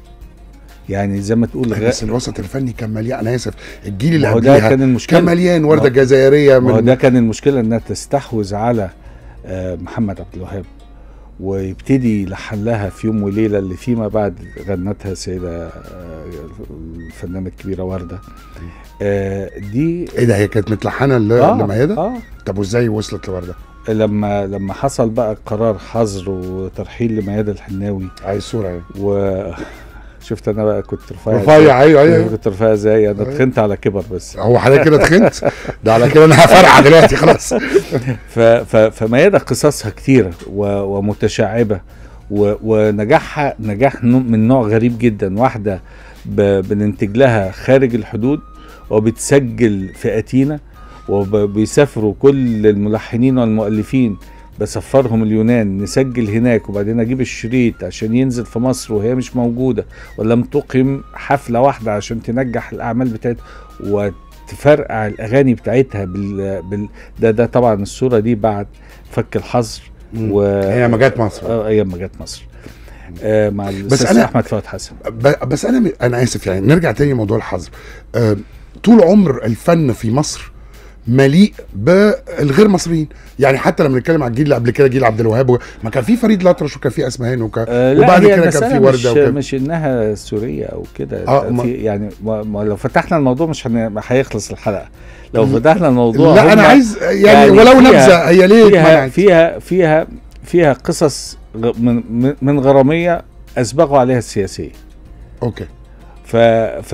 يعني زي ما تقول غ... بس الوسط الفني كان مليان. انا اسف، الجيل اللي قبلها كان المشكله كان مليان ورده جزائريه. من ده كان المشكله انها تستحوذ على آه محمد عبد الوهاب ويبتدي يلحن لها في يوم وليله اللي فيما بعد غنتها السيده آه الفنانه الكبيره ورده. آه دي ايه ده؟ هي كانت متلحنه آه لميادة؟ اه طب وازاي وصلت لورده؟ لما لما حصل بقى قرار حظر وترحيل لميادة الحناوي. عايز صوره يعني. و شفت انا بقى كنت رفيع رفيع. ايوه ايوه كنت رفيع ازاي؟ انا تخنت على كبر. بس هو حضرتك كده تخنت؟ ده على كده انا هفرقع دلوقتي خلاص. ف ف فميادة قصصها كتيره ومتشعبه، ونجاحها نجاح من نوع غريب جدا. واحده بننتج لها خارج الحدود وبتسجل في اتينا، وبيسافروا كل الملحنين والمؤلفين بسفرهم اليونان نسجل هناك، وبعدين اجيب الشريط عشان ينزل في مصر وهي مش موجودة، ولم تقيم حفلة واحدة عشان تنجح الاعمال بتاعتها وتفرقع الاغاني بتاعتها بال... بال... ده ده طبعا الصورة دي بعد فك الحظر و... هي ما جت مصر. اه ايام ما جت مصر آه مع الاستاذ احمد فؤاد حسن. بس انا انا اسف، يعني نرجع تاني لموضوع الحظر. آه طول عمر الفن في مصر مليء بالغير مصريين، يعني حتى لما نتكلم على الجيل اللي قبل كده، جيل عبد الوهاب، ما كان في فريد الأطرش وكان في اسمهان وكان آه وبعد كده كان في ورده مش, وكان مش انها سوريه او كده. آه في يعني ما لو فتحنا الموضوع مش هيخلص الحلقه لو فتحنا الموضوع. لا انا عايز يعني, يعني ولو نبذه. هي ليه فيها فيها فيها فيها قصص من من غراميه اسبغوا عليها السياسيه. اوكي. ف ف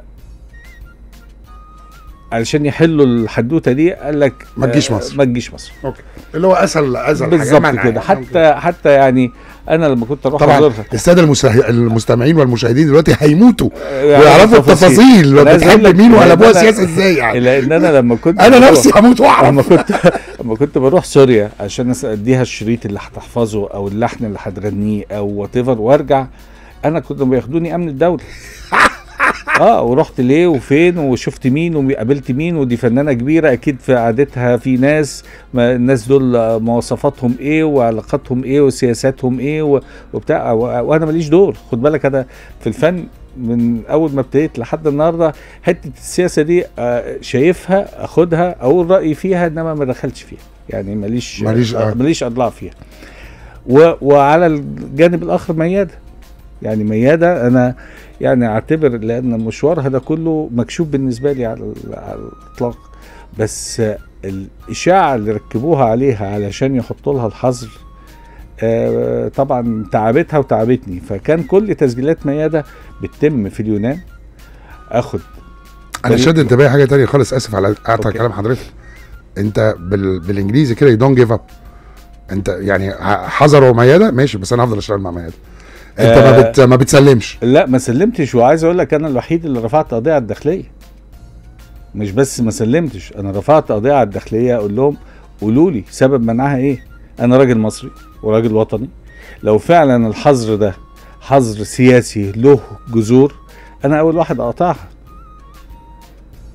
علشان يحلوا الحدوته دي قال لك ما تجيش مصر. ما تجيش مصر. اوكي. اللي هو اسهل اسهل بالظبط كده. حتى حتى يعني انا لما كنت اروح طبعا الساده المستمعين والمشاهدين دلوقتي هيموتوا يعني ويعرفوا التفاصيل بتحب مين وقلبوها سياسه ازاي. يعني لان انا لما كنت انا نفسي هموت واعرف. لما كنت لما كنت بروح سوريا عشان اديها الشريط اللي هتحفظه او اللحن اللي هتغنيه او وات ايفر وارجع، انا كنت بياخدوني امن الدوله. اه ورحت ليه وفين وشفت مين وقابلت مين، ودي فنانه كبيره اكيد في عادتها في ناس، ما الناس دول مواصفاتهم ايه وعلاقاتهم ايه وسياساتهم ايه وبتاع، وانا ماليش دور. خد بالك انا في الفن من اول ما ابتديت لحد النهارده حته السياسه دي شايفها اخدها اقول رايي فيها، انما ما دخلتش فيها، يعني ماليش ماليش آه. ماليش اضلاع فيها. وعلى الجانب الاخر ميادة، يعني ميادة انا يعني اعتبر لان مشوارها ده كله مكشوف بالنسبه لي على الاطلاق، بس الاشاعه اللي ركبوها عليها علشان يحطوا لها الحظر آه طبعا تعبتها وتعبتني. فكان كل تسجيلات ميادة بتتم في اليونان. اخد انا شد انتباهي حاجه تانية خالص، اسف على قطع كلام حضرتك. انت بال... بالانجليزي كده دونت جيف اب. انت يعني حذروا ميادة ماشي، بس انا هفضل اشتغل مع ميادة. انت آه ما, بت... ما بتسلمش. لا ما سلمتش، وعايز اقول لك انا الوحيد اللي رفعت قضيه على الداخليه. مش بس ما سلمتش، انا رفعت قضيه على الداخليه اقول لهم قولوا لي سبب منعها ايه. انا راجل مصري وراجل وطني، لو فعلا الحظر ده حظر سياسي له جذور انا اول واحد اقطعها.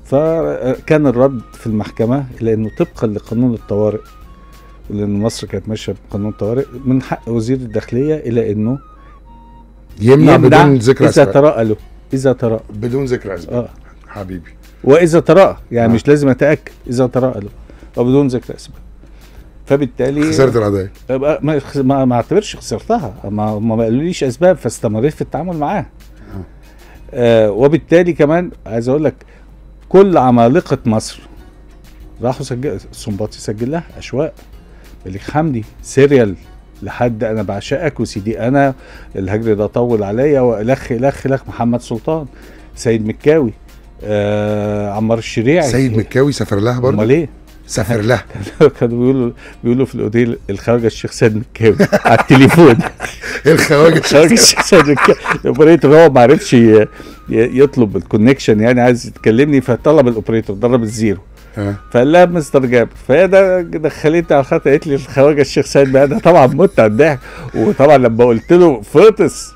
فكان الرد في المحكمه الى انه طبقا لقانون الطوارئ، لان مصر كانت ماشيه بقانون الطوارئ، من حق وزير الداخليه الى انه يمنع, يمنع بدون ذكر اذا تراءى له اذا تراءى بدون ذكر اسباب. اه حبيبي، واذا تراءى يعني آه. مش لازم اتاكد، اذا تراءى له وبدون ذكر اسباب. فبالتالي خسرت القضيه، ما ما, ما اعتبرش خسرتها، ما ما قالوليش اسباب، فاستمريت في التعامل معاه. آه. آه وبالتالي كمان عايز اقول لك كل عمالقه مصر راحوا سجل، سنباطي سجل لها اشواق، بليغ حمدي سيريال لحد انا بعشقك وسيدي انا الهجر ده طول عليا والخ الخ الخ محمد سلطان، سيد مكاوي، آه عمار الشريعي. سيد مكاوي سافر لها برضه؟ امال ايه؟ سافر لها. كانوا بيقولوا بيقولوا في الاوتيل الخواجه الشيخ سيد مكاوي على التليفون. الخواجه الشيخ سيد مكاوي الاوبريتور هو ما عرفش يطلب الكونكشن، يعني عايز يتكلمني فطلب الاوبريتور ضرب الزيرو. أه. فقال لها مستر جابر، فهي ده دخلتني على الخط، قالت لي الخواجه الشيخ سيد بقى. ده طبعا مت على الضحك، وطبعا لما قلت له فطس.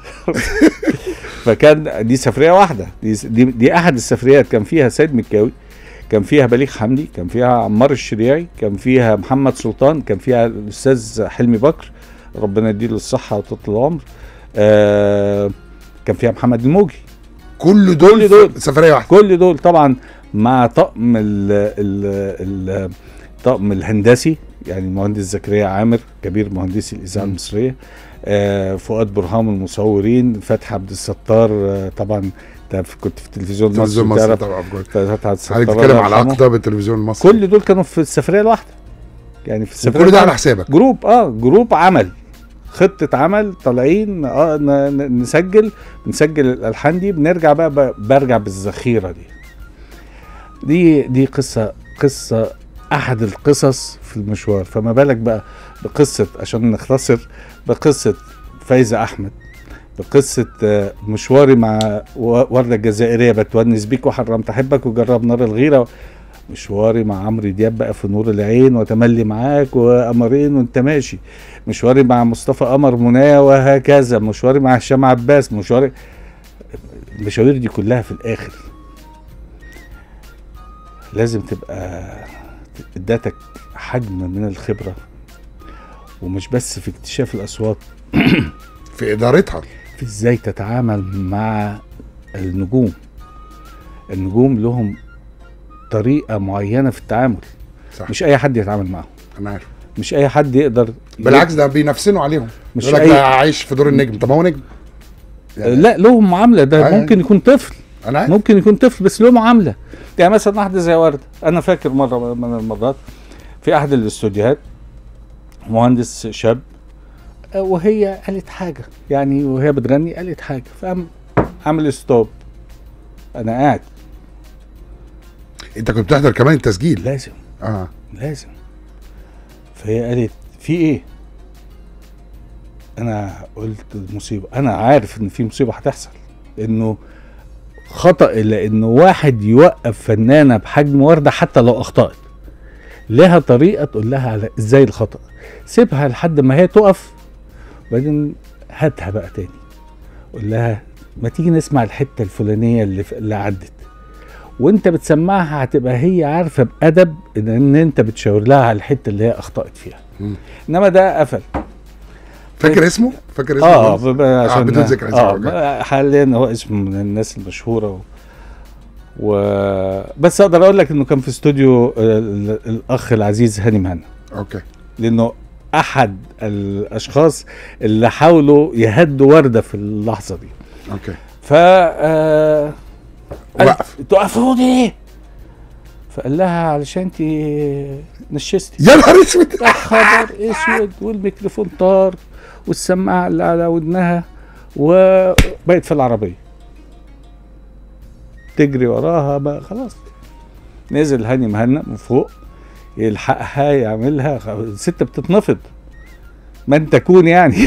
فكان دي سفريه واحده، دي, دي دي احد السفريات كان فيها سيد مكاوي، كان فيها بليغ حمدي، كان فيها عمار الشريعي، كان فيها محمد سلطان، كان فيها الاستاذ حلمي بكر ربنا يديله الصحه وطول العمر، آه كان فيها محمد الموجي. كل دول, كل دول سفريه واحده، كل دول طبعا مع طقم ال ال الطقم الهندسي، يعني المهندس زكريا عامر كبير مهندسي الاذاعه المصريه، آه فؤاد برهام المصورين، فتحي عبد الستار، آه طبعا كنت في التلفزيون المصري المصري طبعا، فتحي بتتكلم على اقطاب التلفزيون المصري، كل دول كانوا في السفريه الواحده، يعني في السفريه كل ده على حسابك. جروب اه جروب عمل، خطه عمل، طالعين اه نسجل بنسجل الالحان دي، بنرجع بقى برجع بالذخيره دي. دي دي قصه قصه احد القصص في المشوار. فما بالك بقى بقصه، عشان نختصر، بقصه فايزه احمد، بقصه مشواري مع ورده الجزائريه بتونس بيك وحرمت احبك وجرب نار الغيره، مشواري مع عمرو دياب بقى في نور العين وتملي معاك وقمرين وانت ماشي، مشواري مع مصطفى قمر منايا وهكذا، مشواري مع هشام عباس، مشواري المشاوير دي كلها في الاخر لازم تبقى اداتك حجم من الخبره، ومش بس في اكتشاف الاصوات، في ادارتها، في ازاي تتعامل مع النجوم. النجوم لهم طريقه معينه في التعامل، صح. مش اي حد يتعامل معهم، انا عارف، مش اي حد يقدر، بالعكس ده بينافسنوا عليهم، مش يقول لك أي... عايش في دور النجم. طب هو نجم يعني، لا لهم معامله، ده آه ممكن يكون طفل، أنا عارف. ممكن يكون طفل بس له معامله. يعني مثلا واحده زي ورده، انا فاكر مره من المرات في احد الاستوديوهات مهندس شاب، وهي قالت حاجه، يعني وهي بتغني قالت حاجه، فقام عمل ستوب. انا قاعد، انت كنت بتحضر كمان التسجيل؟ لازم اه لازم. فهي قالت في ايه؟ انا قلت المصيبه، انا عارف ان في مصيبه هتحصل، انه خطأ لانه واحد يوقف فنانه بحجم ورده حتى لو اخطأت، لها طريقه تقول لها على ازاي الخطأ، سيبها لحد ما هي تقف وبعدين هاتها بقى تاني، قول لها ما تيجي نسمع الحته الفلانيه اللي, اللي عدت، وانت بتسمعها هتبقى هي عارفه بادب ان, إن انت بتشاور لها على الحته اللي هي اخطأت فيها. م. انما ده قفل. فاكر اسمه؟ فاكر اسمه؟ اه عشان آه بدون ذكر اسمه. اه حاليا هو اسم من الناس المشهوره و... و بس اقدر اقول لك انه كان في استوديو الاخ العزيز هاني مهنا. اوكي. لانه احد الاشخاص اللي حاولوا يهدوا ورده في اللحظه دي. اوكي. ف آه وقف. توقفوا دي؟ فقال لها علشان انت نشستي. يا نهار اسود. خبر اسود، والميكروفون طار والسماعه اللي على ودنها وبقت في العربيه تجري وراها بقى. خلاص نزل هاني مهنا من فوق يلحقها يعملها، الست بتتنفض من تكون يعني.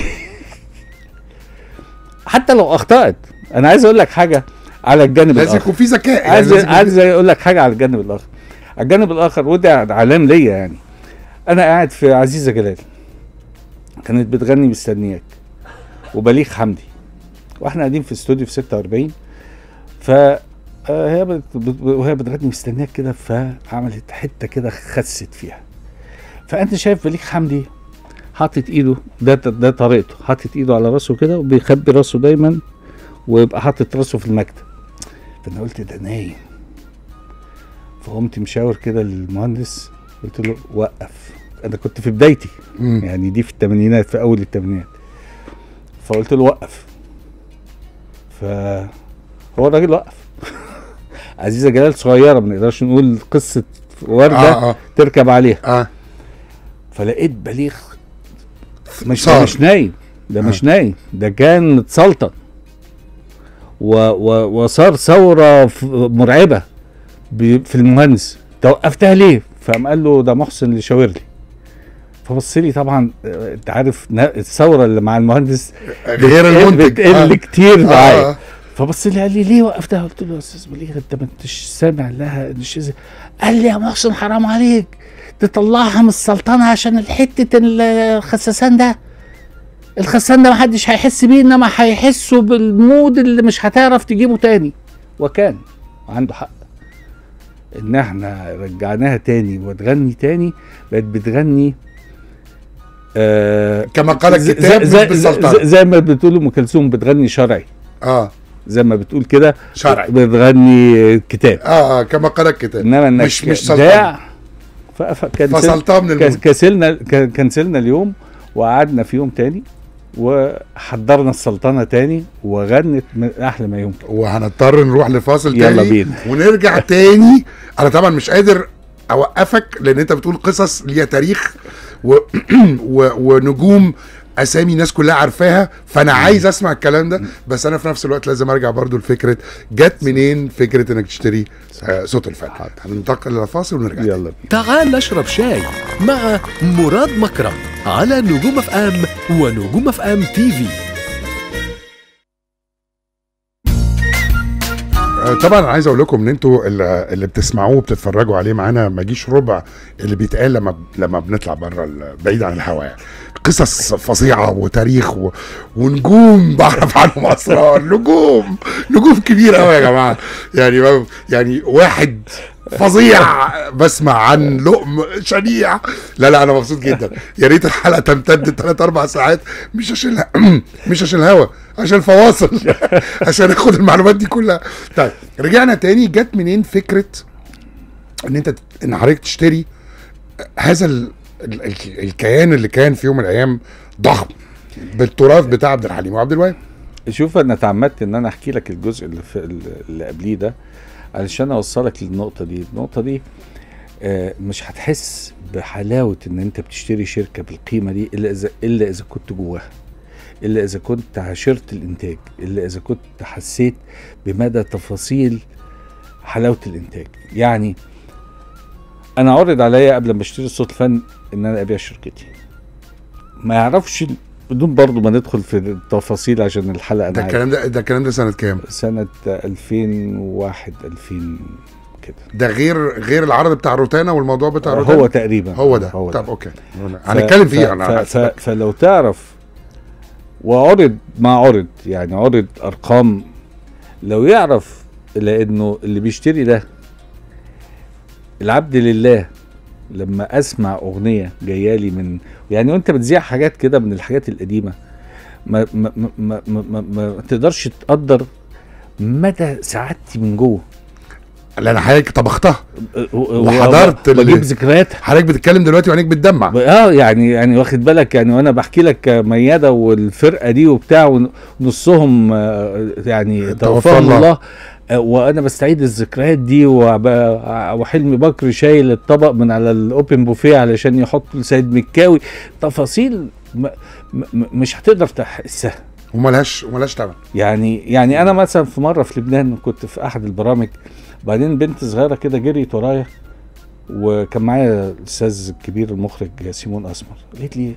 حتى لو اخطأت. انا عايز اقول لك حاجه على الجانب لازم الاخر، يكون في ذكاء. عايز عايز اقول لك حاجه على الجانب الاخر. على الجانب الاخر وده علام ليا، يعني انا قاعد في عزيزه جلال كانت بتغني مستنياك وبليغ حمدي، واحنا قاعدين في استوديو في ستة وأربعين، ف آه هي بت... بت... وهي بتغني مستنياك كده، فعملت حته كده خست فيها. فانت شايف بليغ حمدي حاطط ايده، ده ده طريقته، حاطط ايده على راسه كده وبيخبي راسه دايما، ويبقى حاطط راسه في المكتب. فانا قلت ده نايم، فقمت مشاور كده للمهندس قلت له وقف. انا كنت في بدايتي مم. يعني دي في الثمانينات، في اول الثمانينات. فقلت له وقف، فهو الراجل وقف. عزيزه جلال صغيره، ما نقدرش نقول قصه ورده آه آه. تركب عليها. اه فلقيت بليغ مش صار. ده مش نايم، ده آه. مش نايم، ده كان متسلطن و و وصار ثوره ف- مرعبه ب- في المهندس. توقفتها ليه؟ فقام قال له ده محسن اللي شاور لي. فبص لي طبعا، آه، انت عارف نا- الثوره اللي مع المهندس غير بتقل- المنتج بتقل آه. كتير معايا. آه. فبص لي قال لي ليه وقفتها؟ قلت له يا استاذ بليغ انت ما انتش سامع لها مش إزاي؟ قال لي يا محسن حرام عليك تطلعها من السلطنه عشان الحته الخساسان ده. الخساسان ده محدش هيحس بيه، انما هيحسوا بالمود اللي مش هتعرف تجيبه تاني. وكان عنده حق ان احنا رجعناها تاني وتغني تاني، بقت بتغني آه كما قال زي- الكتاب مش زي, زي, بالسلطنه. زي, زي ما بتقولوا ام كلثوم بتغني شرعي، اه زي ما بتقول كده شرعي. بتغني كتاب. اه اه كما قال الكتاب. انما انك مش مش سلطنه، داع ف- فكنسل- فصلتها من كس- المنتج. كسلنا ك- كنسلنا اليوم، وقعدنا في يوم تاني وحضرنا السلطنه تاني، وغنت من احلى ما يمكن. وهنضطر نروح لفاصل يلا تاني بينا. ونرجع تاني. انا طبعا مش قادر اوقفك لان انت بتقول قصص ليها تاريخ و... و... ونجوم اسامي الناس كلها عارفاها، فانا عايز اسمع الكلام ده. بس انا في نفس الوقت لازم ارجع برضو لفكره جت منين فكره انك تشتري آه صوت الفن. هننتقل الى فاصل ونرجع يلا بينا. تعال نشرب شاي مع مراد مكرم على نجوم اف ام ونجوم اف ام تي في. آه، طبعا عايز اقول لكم ان انتوا اللي اللي بتسمعوه وبتتفرجوا عليه معانا ما يجيش ربع اللي بيتقال لما لما بنطلع بره ال- بعيد عن الهواء. يعني قصص فظيعه وتاريخ و... ونجوم بعرف عنهم اسرار. نجوم نجوم كبيره قوي يا جماعه. يعني يعني واحد فظيع بسمع عن لقم شنيع. لا لا انا مبسوط جدا. يا ريت الحلقه تمتد ثلاث اربع ساعات، مش عشان مش عشان الهوا، عشان الفواصل عشان اخد المعلومات دي كلها. طيب رجعنا تاني. جت منين فكره ان انت ان حضرتك تشتري هذا ال... ال... ال... الكيان اللي كان في يوم من الايام ضخم بالتراث بتاع عبد الحليم وعبد الوهاب؟ شوف انا اتعمدت ان انا احكي لك الجزء اللي في اللي قبليه ده علشان اوصلك للنقطه دي. النقطه دي آه مش هتحس بحلاوه ان انت بتشتري شركه بالقيمه دي الا اذا الا اذا كنت جواها، الا اذا كنت عاشرت الانتاج، الا اذا كنت حسيت بمدى تفاصيل حلاوه الانتاج. يعني انا عرض عليا قبل ما اشتري صوت الفن ان انا ابيع شركتي، ما يعرفش بدون برضو ما ندخل في التفاصيل عشان الحلقه. ده الكلام ده ده الكلام ده سنه كام؟ سنة ألفين وواحد ألفين كده. ده غير غير العرض بتاع روتانا والموضوع بتاع روتانا. هو تقريبا هو ده. هو طب ده. اوكي هنتكلم فيه. ف... انا ف... ف... فلو تعرف وعرض ما عرض، يعني عرض ارقام، لو يعرف لانه اللي بيشتري ده العبد لله. لما اسمع اغنيه جايالي من يعني وانت بتذيع حاجات كده من الحاجات القديمه، ما ما ما ما, ما, ما, ما تقدرش تقدر مدى سعادتي من جوه. لا انا حضرتك طبختها و- وحضرت و- ال- بجيب ذكريات. حضرتك بتتكلم دلوقتي وعينيك بتدمع. اه يعني يعني واخد بالك يعني، وانا بحكي لك ميادة والفرقه دي وبتاع ونصهم آه، يعني توفاهم الله. الله. آه، وانا بستعيد الذكريات دي وب- وحلمي بكر شايل الطبق من على الاوبن بوفيه علشان يحط لسيد مكاوي تفاصيل م- م- مش هتقدر تحسها. وملهاش وملهاش تمن. يعني يعني انا مثلا في مره في لبنان كنت في احد البرامج، بعدين بنت صغيره كده جريت ورايا، وكان معايا الاستاذ الكبير المخرج سيمون اسمر، قالت لي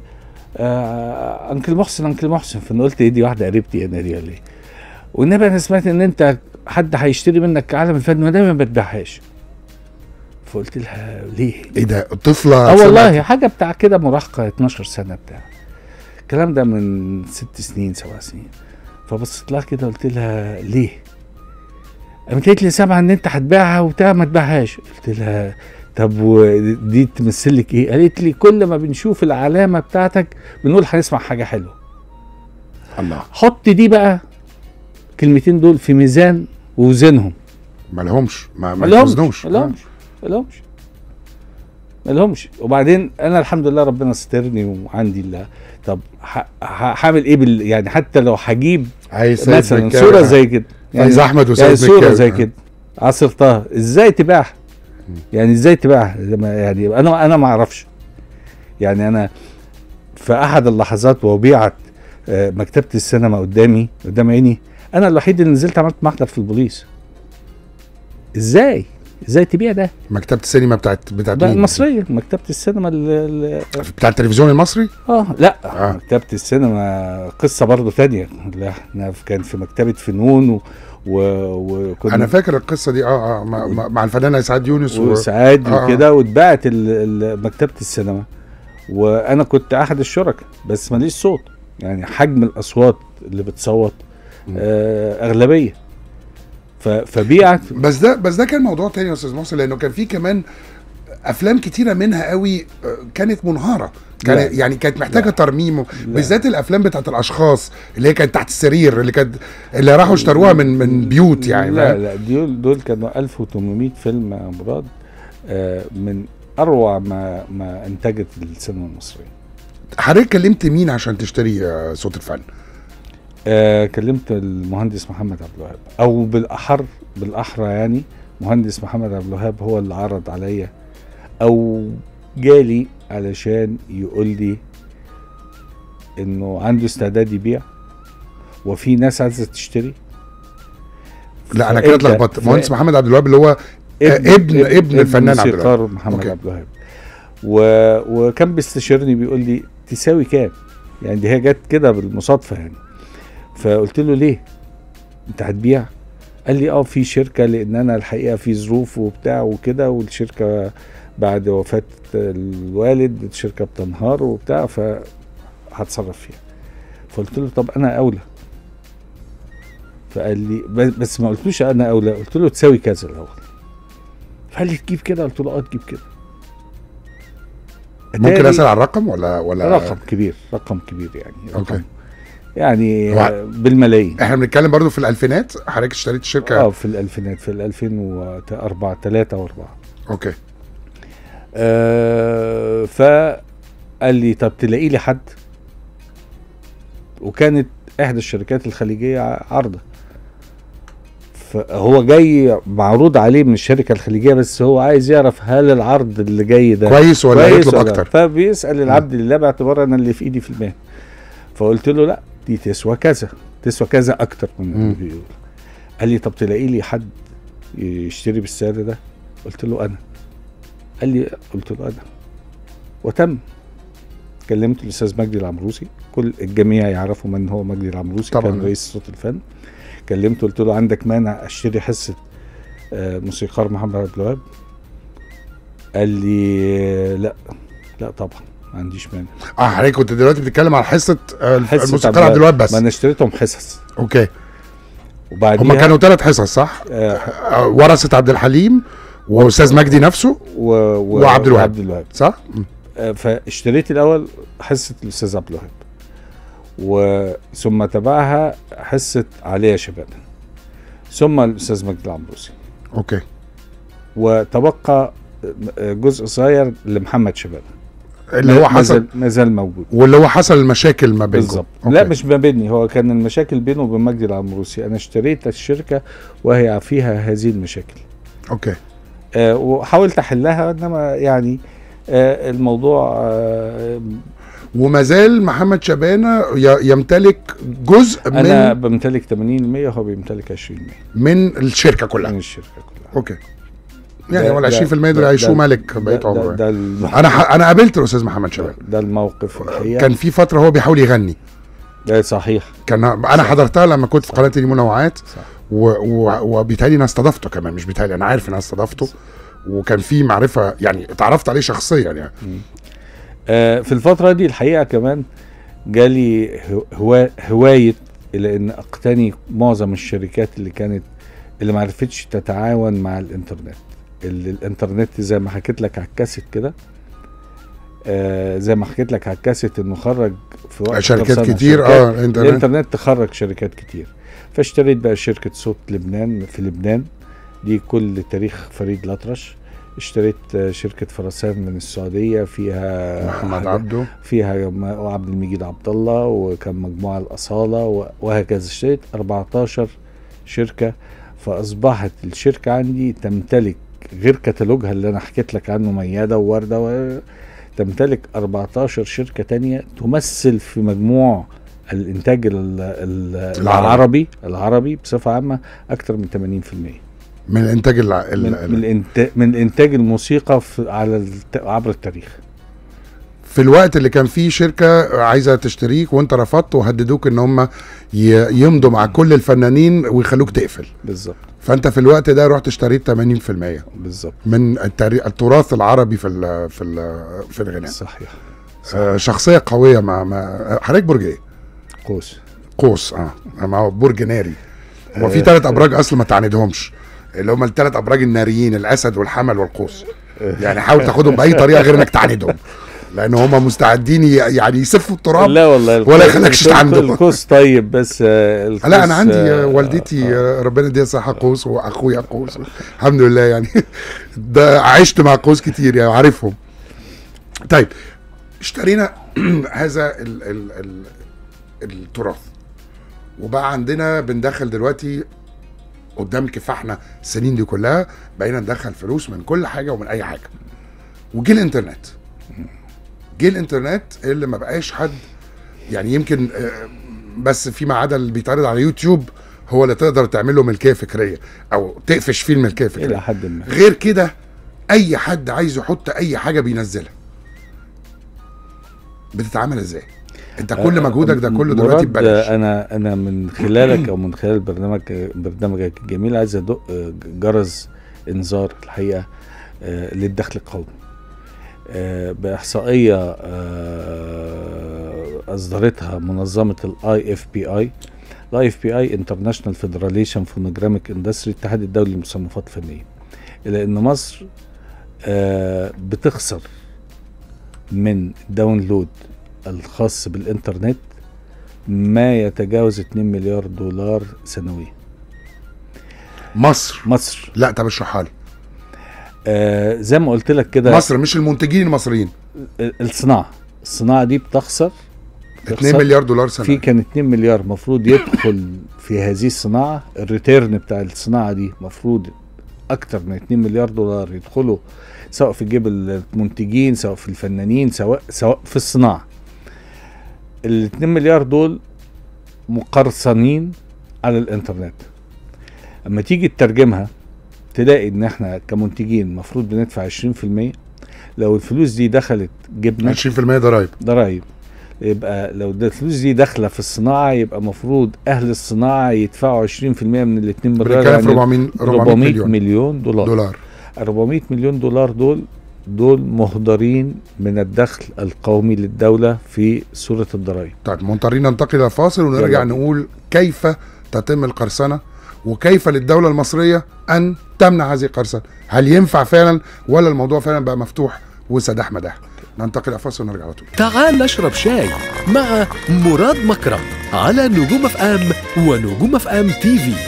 آه انكل محسن انكل محسن. فانا قلت ايه دي، واحده قريبتي انا دي ولا ايه؟ والنبي انا سمعت ان انت حد هيشتري منك عالم الفن وانا ما بتبيعهاش. فقلت لها ليه؟ ايه ده الطفله؟ اه والله سمعت. حاجه بتاع كده مراهقه اتناشر سنه بتاع الكلام ده من ست سنين سبع سنين. فبصيت لها كده قلت لها ليه؟ قامت قالت لي سامعه ان انت هتبيعها وبتاع، ما تبيعهاش. قلت لها طب ودي تمثل لك ايه؟ قالت لي كل ما بنشوف العلامه بتاعتك بنقول هنسمع حاجه حلوه. الله. حط دي بقى الكلمتين دول في ميزان ووزنهم. ما لهمش ما ما ما لهمش يوزنوش. ما لهمش ما لهمش ما لهمش. وبعدين انا الحمد لله ربنا سترني وعندي الله. طب ه- ه- هعمل ايه بال يعني حتى لو هجيب عايز سيد مثلا مكاوي. صوره زي كده، فايز احمد وسيد يعني صوره مكاوي. زي كده عصرتها ازاي تباعها؟ يعني ازاي تباعها؟ لما- يعني انا انا ما اعرفش. يعني انا في احد اللحظات وبيعت آه، مكتبه السينما قدامي قدام عيني، انا الوحيد اللي نزلت عملت محضر في البوليس. ازاي ازاي تبيع ده؟ مكتبه السينما بتاعت بتاعت بقى مين؟ المصريه، مكتبه السينما ال ال بتاع التلفزيون المصري. اه لا آه. آه. مكتبه السينما قصه برضو تانية. لا احنا كان في مكتبه فنون و و وكنا انا فاكر القصه دي اه اه مع, مع- مع الفنانه اسعاد يونس و... وسعاد آه. وكده، واتباعت ال- ال- مكتبه السينما، وانا كنت احد الشركاء بس ماليش صوت. يعني حجم الاصوات اللي بتصوت آه اغلبيه. ف- فبيعت. بس ده بس ده كان موضوع تاني يا استاذ محسن، لانه كان في كمان افلام كتيره منها قوي آه، كانت منهاره، كان لا. يعني كانت محتاجه لا. ترميم، لا. بالذات الافلام بتاعت الاشخاص اللي هي كانت تحت السرير، اللي كانت اللي راحوا اشتروها من من بيوت يعني. لا فاهم؟ لا دول دول كانوا ألف وثمانمائة فيلم يا مراد، آه من اروع ما ما انتجت السينما المصريه. حضرتك كلمت مين عشان تشتري آه، صوت الفن؟ آه كلمت المهندس محمد عبد الوهاب، او بالاحر بالاحرى يعني مهندس محمد عبد الوهاب هو اللي عرض عليا او جالي علشان يقول لي انه عنده استعداد يبيع وفي ناس عايزه تشتري. لا انا كده فأنت- اتلخبطت. ف- مهندس محمد عبد الوهاب اللي هو ابن ابن, ابن الفنان عبد الوهاب. الموسيقار محمد أوكي. عبد الوهاب. و... وكان بيستشيرني بيقول لي تساوي كام؟ يعني دي هي جت كده بالمصادفه يعني. فقلت له ليه؟ انت هتبيع؟ قال لي اه في شركه، لان انا الحقيقه في ظروف وبتاع وكده، والشركه بعد وفاه الوالد الشركه بتنهار وبتاع، فهتصرف فيها. فقلت له طب انا اولى. فقال لي ب- بس ما قلتلوش انا اولى، قلت له تساوي كذا الاول. فقال لي تجيب كده؟ قلت له اه تجيب كده. ممكن أتاري اسال على الرقم ولا ولا رقم كبير، رقم كبير يعني. رقم أوكي. يعني هو- آه، بالملايين. احنا بنتكلم برضو في الالفينات، حضرتك اشتريت الشركه؟ اه في الالفينات، في الألفين وأربعة ثلاثة وأربعة. اوكي. آه فقال لي طب تلاقي لي حد، وكانت احدى الشركات الخليجيه عارضه. فهو جاي معروض عليه من الشركه الخليجيه، بس هو عايز يعرف هل العرض اللي جاي ده كويس ولا كويس يطلب ولا- اكتر؟ فبيسال العبد لله باعتبار انا اللي في ايدي في المهنه. فقلت له لا دي تسوى كذا، تسوى كذا اكتر من اللي مم. بيقول. قال لي طب تلاقي لي حد يشتري بالسعر ده؟ قلت له انا. قال لي قلت له انا. وتم. كلمت الاستاذ مجدي العمروسي، كل الجميع يعرفوا من هو مجدي العمروسي، طبعاً. كان رئيس صوت الفن. كلمته قلت له عندك مانع اشتري حصه آه، موسيقار محمد عبد الوهاب؟ قال لي لا لا طبعا ما عنديش مانع. اه حضرتك كنت دلوقتي بتتكلم على حصه آه، حصة الموسيقار عبد الوهاب بس. ما انا اشتريتهم حصص. اوكي. وبعديها هما كانوا ثلاث حصص صح؟ آه آه، ورثه عبد الحليم واستاذ مجدي نفسه و... و... وعبد الوهاب. وعبد الوهاب. صح؟ مم. آه فاشتريت الاول حصه الاستاذ عبد الوهاب، وثم تبعها حصه عليا شباب، ثم الاستاذ مجدي العمروسي، اوكي. وتبقى جزء صغير لمحمد شباب اللي هو ما حصل زال- ما زال موجود. واللي هو حصل المشاكل ما بينكم. بالظبط. أوكي. لا مش ما بيني، هو كان المشاكل بينه وبين مجدي العمروسي. انا اشتريت الشركه وهي فيها هذه المشاكل. اوكي. آه وحاولت احلها، انما يعني آه الموضوع آه وما زال محمد شبانه ي- يمتلك جزء انا من بمتلك ثمانين بالمية وهو بيمتلك عشرين بالمية من الشركه كلها. من الشركه كلها. اوكي. يعني ده- ولا ده- عشرين بالمية دول ده- هيعيشوا ده- ملك بقيه ده, عمره ده, يعني. ده, الم- انا ح... انا قابلت الاستاذ محمد شبانه، ده الموقف الحقيقه. كان في فتره هو بيحاول يغني. ده صحيح. كان انا حضرتها لما كنت في قناه المنوعات، صح. و... و... وبالتالي انا استضفته كمان، مش بالتالي انا عارف ان انا استضفته، وكان في معرفه يعني اتعرفت عليه شخصيا يعني. آه في الفتره دي الحقيقه كمان جالي هوا هوايه الى ان اقتني معظم الشركات اللي كانت اللي ما عرفتش تتعاون مع الانترنت. اللي الانترنت زي ما حكيت لك على الكاسيت كده، آه زي ما حكيت لك على الكاسيت انه خرج في وقت شركات كتير. اه الانترنت. الانترنت تخرج شركات كتير. فاشتريت بقى شركة صوت لبنان في لبنان، دي كل تاريخ فريد الأطرش. اشتريت شركة فرسان من السعودية فيها محمد عبده، فيها عبد المجيد عبد الله، وكان مجموعة الأصالة وهكذا. اشتريت أربعتاشر شركة، فأصبحت الشركة عندي تمتلك غير كتالوجها اللي أنا حكيت لك عنه ميادة ووردة، وتمتلك أربعتاشر شركة تانية تمثل في مجموع الإنتاج العربي العربي بصفة عامة أكتر من ثمانين بالمئة من الانتاج الع... من, من الانتاج من انتاج الموسيقى في على الت... عبر التاريخ. في الوقت اللي كان فيه شركه عايزه تشتريك وانت رفضت وهددوك ان هم ي... يمضوا مع كل الفنانين ويخلوك تقفل. بالظبط. فانت في الوقت ده رحت اشتريت ثمانين بالمئة بالظبط من التاريخ التراث العربي في ال... في ال... في الغناء. صحيح, صحيح. آه شخصيه قويه. مع ما حضرتك برج ايه؟ قوس. قوس. اه ما هو برج ناري. هو في ثلاث ابراج اصلا ما تعاندهمش، اللي هم الثلاث ابراج الناريين، الاسد والحمل والقوس. يعني حاول تاخدهم باي طريقه غير انك تعاندهم، لان هم مستعدين يعني يسفوا التراب. لا والله ولا يخليكش تعاندهم. القوس طيب بس القوس. لا انا عندي والدتي ربنا يديها الصحه قوس، واخويا قوس الحمد لله. يعني ده عشت مع قوس كتير يعني عارفهم. طيب اشترينا هذا ال ال ال التراث، وبقى عندنا بندخل دلوقتي قدام كفاحنا السنين دي كلها، بقينا ندخل فلوس من كل حاجه ومن اي حاجه. وجه الانترنت. جه الانترنت اللي ما بقاش حد يعني يمكن بس فيما عدا اللي بيتعرض على يوتيوب هو اللي تقدر تعمل له ملكيه فكريه او تقفش فيه الملكيه فكريه. الى حد ما. غير كده اي حد عايز يحط اي حاجه بينزلها. بتتعامل ازاي؟ انت كل مجهودك ده كله دلوقتي ببلاش. انا انا من خلالك او من خلال برنامج برنامجك الجميل عايز ادق جرس انذار الحقيقه للدخل القومي. باحصائيه اصدرتها منظمه الاي اف بي اي الاي اف بي اي انترناشونال فيدراليشن فونوجراميك اندستري، الاتحاد الدولي للمصنفات الفنيه، الى ان مصر بتخسر من داونلود الخاص بالانترنت ما يتجاوز اتنين مليار دولار سنويا. مصر مصر لا طب اشرحها لي. آه زي ما قلت لك كده، مصر مش المنتجين المصريين، الصناعه الصناعه دي بتخسر اتنين مليار دولار سنويا. في كان اتنين مليار مفروض يدخل في هذه الصناعه، الريتيرن بتاع الصناعه دي مفروض اكتر من اتنين مليار دولار يدخلوا سواء في جيب المنتجين سواء في الفنانين سواء سواء في الصناعه. ال اتنين مليار دول مقرصنين على الانترنت. اما تيجي تترجمها تلاقي ان احنا كمنتجين مفروض بندفع عشرين بالمية. لو الفلوس دي دخلت جبنا عشرين بالمية ضرايب ضرايب يبقى لو الفلوس دي داخله في الصناعه يبقى مفروض اهل الصناعه يدفعوا عشرين بالمية من ال اتنين مليار، يعني أربعمية مليون دولار. دولار أربعمية مليون دولار دول دول مهدرين من الدخل القومي للدولة في صورة الضرائب. طيب مضطرين ننتقل الى فاصل ونرجع نقول كيف تتم القرصنة وكيف للدولة المصرية ان تمنع هذه القرصنة. هل ينفع فعلا ولا الموضوع فعلا بقى مفتوح وسداح مداح؟ ننتقل الى فاصل ونرجع على طول. تعال نشرب شاي مع مراد مكرم على نجوم اف ام ونجوم اف ام تي في.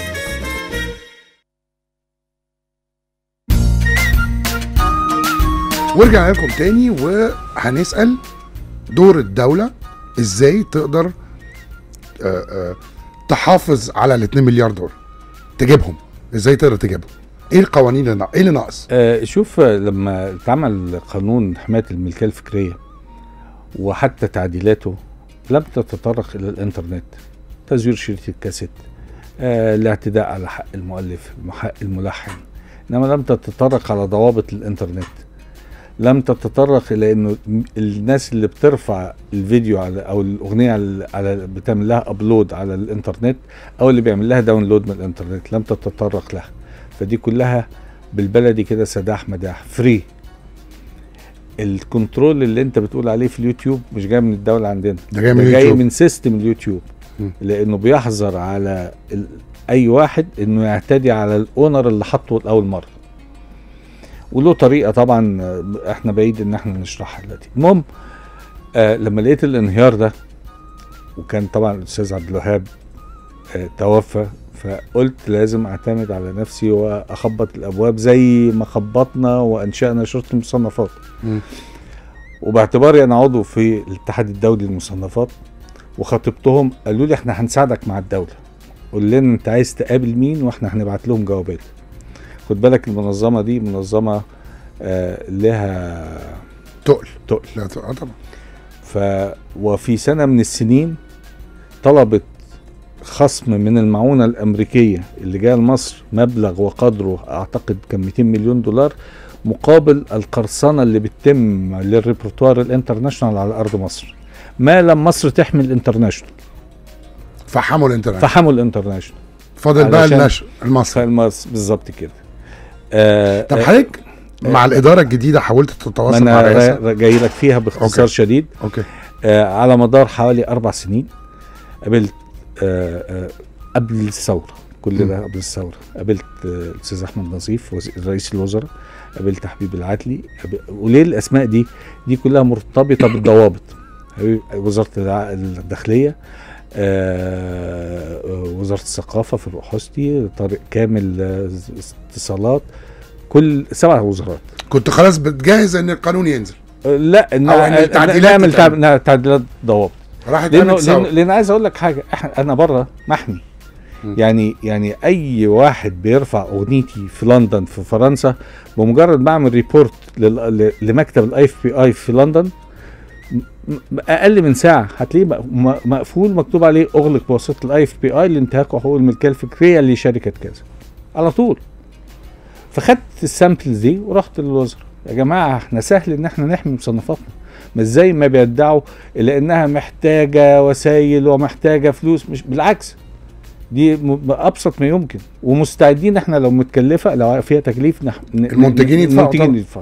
ورجعنا لكم تاني وهنسأل دور الدولة ازاي تقدر آآ آآ تحافظ على ال اتنين مليار دولار، تجيبهم ازاي، تقدر تجيبهم، ايه القوانين اللي ايه اللي ناقص؟ آه شوف، لما اتعمل قانون حماية الملكية الفكرية وحتى تعديلاته لم تتطرق الى الانترنت، تزوير شريط الكاسيت، آه الاعتداء على حق المؤلف حق الملحن، انما لم تتطرق على ضوابط الانترنت، لم تتطرق الى انه الناس اللي بترفع الفيديو على او الاغنيه على, على بتعمل لها ابلود على الانترنت او اللي بيعمل لها داونلود من الانترنت لم تتطرق لها. فدي كلها بالبلدي كده سداح مداح فري. الكنترول اللي انت بتقول عليه في اليوتيوب مش جاي من الدوله عندنا، ده جاي من ده جاي اليوتيوب. من سيستم اليوتيوب، م. لانه بيحظر على اي واحد انه يعتدي على الاونر اللي حطه لاول مره، وله طريقه طبعا احنا بعيد ان احنا نشرحها دلوقتي. المهم آه لما لقيت الانهيار ده، وكان طبعا الاستاذ عبد الوهاب آه توفى، فقلت لازم اعتمد على نفسي واخبط الابواب زي ما خبطنا وانشانا شرطه المصنفات. م. وباعتباري انا عضو في الاتحاد الدولي للمصنفات وخاطبتهم، قالوا لي احنا هنساعدك مع الدوله، قول لنا انت عايز تقابل مين واحنا هنبعت لهم جوابات. خد بالك المنظمه دي منظمه آه لها تقل تقل لا تقل طبعا. ف وفي سنه من السنين طلبت خصم من المعونه الامريكيه اللي جايه لمصر مبلغ وقدره اعتقد كان مئتين مليون دولار مقابل القرصنه اللي بتتم للريبرتوار الانترناشونال على ارض مصر، ما لم مصر تحمل الانترناشونال. فحموا الانترناشونال فحموا الانترناشونال فاضل بقى النشر المصري المصري بالظبط كده. آه طب حضرتك آه مع الاداره الجديده حاولت تتواصل مع الرئاسه؟ انا جاي لك فيها باختصار أوكي. شديد. اوكي آه على مدار حوالي اربع سنين قابلت آه آه قبل الثوره، كل ده قبل الثوره، قابلت الاستاذ احمد نظيف رئيس الوزراء، قابلت حبيب العدلي. وليه الاسماء دي؟ دي كلها مرتبطه بالضوابط. وزاره الداخليه، آه وزاره الثقافه في الرقحوستي، طارق كامل اتصالات، كل سبع وزارات. كنت خلاص بتجهز ان القانون ينزل؟ آه لا ان التعديلات نعمل تعديلات ضوابط. راحت لانه لأن لان عايز اقول لك حاجه، انا بره محمي. يعني يعني اي واحد بيرفع اغنيتي في لندن في فرنسا، بمجرد ما اعمل ريبورت لمكتب الاي اف بي اي في لندن اقل من ساعه هتلاقيه مقفول مكتوب عليه اغلق بواسطه الاي اف بي اي لانتهاك حقوق الملكيه الفكريه لشركه كذا على طول. فخدت السامبلز دي ورحت للوزراء، يا جماعه احنا سهل ان احنا نحمي مصنفاتنا، مش زي ما بيدعوا الا انها محتاجه وسائل ومحتاجه فلوس. مش بالعكس، دي ابسط ما يمكن، ومستعدين احنا لو متكلفه لو فيها تكليف نح... المنتجين يدفعوا. المنتجين يدفعوا.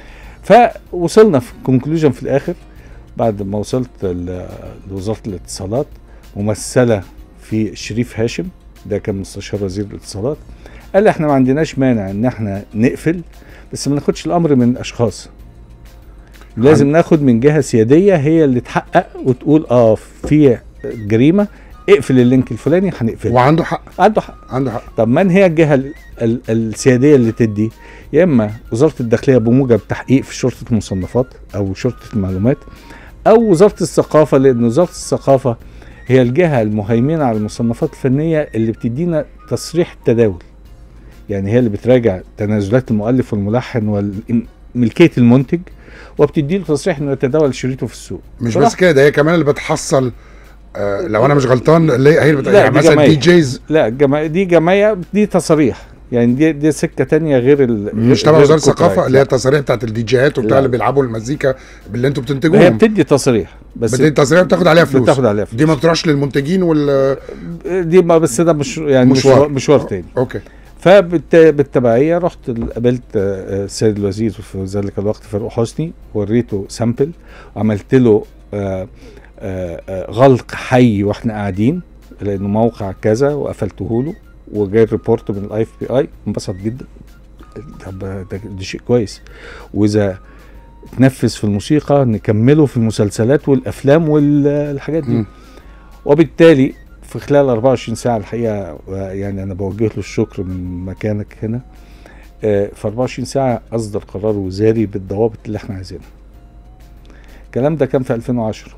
فوصلنا في كونكلوجن في الاخر بعد ما وصلت لوزاره الاتصالات، ممثله في شريف هاشم، ده كان مستشار وزير الاتصالات، قال لي احنا ما عندناش مانع ان احنا نقفل، بس ما ناخدش الامر من اشخاص، لازم ناخد من جهه سياديه هي اللي تحقق وتقول اه في جريمه، اقفل اللينك الفلاني هنقفله. وعنده حق. عنده حق عنده حق. طب من هي الجهه ال ال السياديه اللي تدي؟ يا اما وزاره الداخليه بموجب تحقيق في شرطه المصنفات او شرطه المعلومات، او وزاره الثقافه، لان وزاره الثقافه هي الجهه المهيمنه على المصنفات الفنيه اللي بتدينا تصريح التداول، يعني هي اللي بتراجع تنازلات المؤلف والملحن وملكيه المنتج، وبتدي له تصريح انه يتداول شريطه في السوق. مش بس كده، هي كمان اللي بتحصل آه لو انا مش غلطان، اللي هي اللي يعني مثلا دي جيز. لا جما... دي جمعيه، دي تصاريح، يعني دي دي سكه تانية غير ال مش تبع وزاره الثقافه اللي هي التصاريح بتاعت الدي جيهات وبتاع اللي بيلعبوا المزيكا اللي انتوا بتنتجوهم. هي بتدي تصريح، بس بتدي تصريح بتاخد عليها فلوس. بتاخد عليها فلوس. دي ما بتروحش للمنتجين وال دي ما بس ده مش يعني مشوار مشوار تاني. اوكي. فبالتبعيه رحت قابلت السيد الوزير في ذلك الوقت فاروق حسني، وريته سامبل وعملت له آآ آآ غلق حي واحنا قاعدين لانه موقع كذا، وقفلته له وجاي الريبورت من الاي اف بي اي، انبسط جدا. طب ده, ده شيء كويس، واذا تنفذ في الموسيقى نكمله في المسلسلات والافلام والحاجات دي. م. وبالتالي في خلال اربعة وعشرين ساعه الحقيقه، يعني انا بوجه له الشكر من مكانك هنا، في اربعة وعشرين ساعه اصدر قرار وزاري بالضوابط اللي احنا عايزينها. الكلام ده كان في ألفين وعشرة،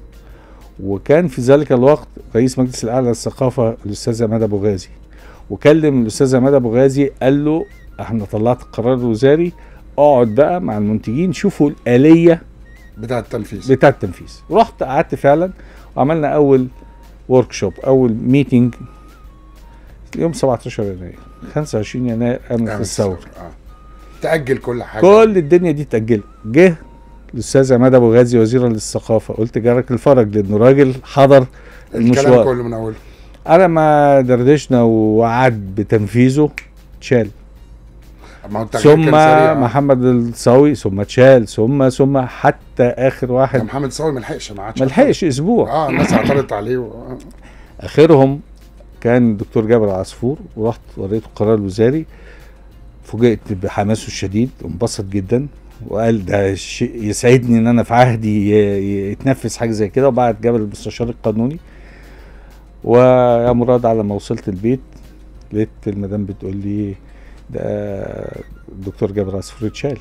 وكان في ذلك الوقت رئيس مجلس الاعلى للثقافه الاستاذ عماد ابو غازي، وكلم الاستاذ عماد ابو غازي قال له احنا طلعت القرار الوزاري، اقعد بقى مع المنتجين شوفوا الاليه بتاع التنفيذ بتاع التنفيذ. رحت قعدت فعلا وعملنا اول ورك شوب، اول ميتنج يوم سبعتاشر يناير، خمسة وعشرين يناير قامت الثوره. اه تاجل كل حاجه، كل الدنيا دي اتاجلت. جه الاستاذ عماد ابو غازي وزيرا للثقافه، قلت جارك الفرج لانه راجل حضر المشوار الكلام كله من اوله. انا ما دردشنا ووعد بتنفيذه، اتشال. ثم محمد الصاوي، ثم اتشال، ثم ثم حتى اخر واحد محمد الصاوي ما لحقش، ما عادش ما لحقش اسبوع. اه الناس اعترضت عليه و... اخرهم كان الدكتور جابر عصفور، ورحت وريته القرار الوزاري، فوجئت بحماسه الشديد وانبسط جدا، وقال ده شيء يسعدني ان انا في عهدي يتنفذ حاجه زي كده. وبعت جابر المستشار القانوني. ويا مراد على ما وصلت البيت لقيت المدام بتقول لي ده الدكتور جابر عصفور اتشال.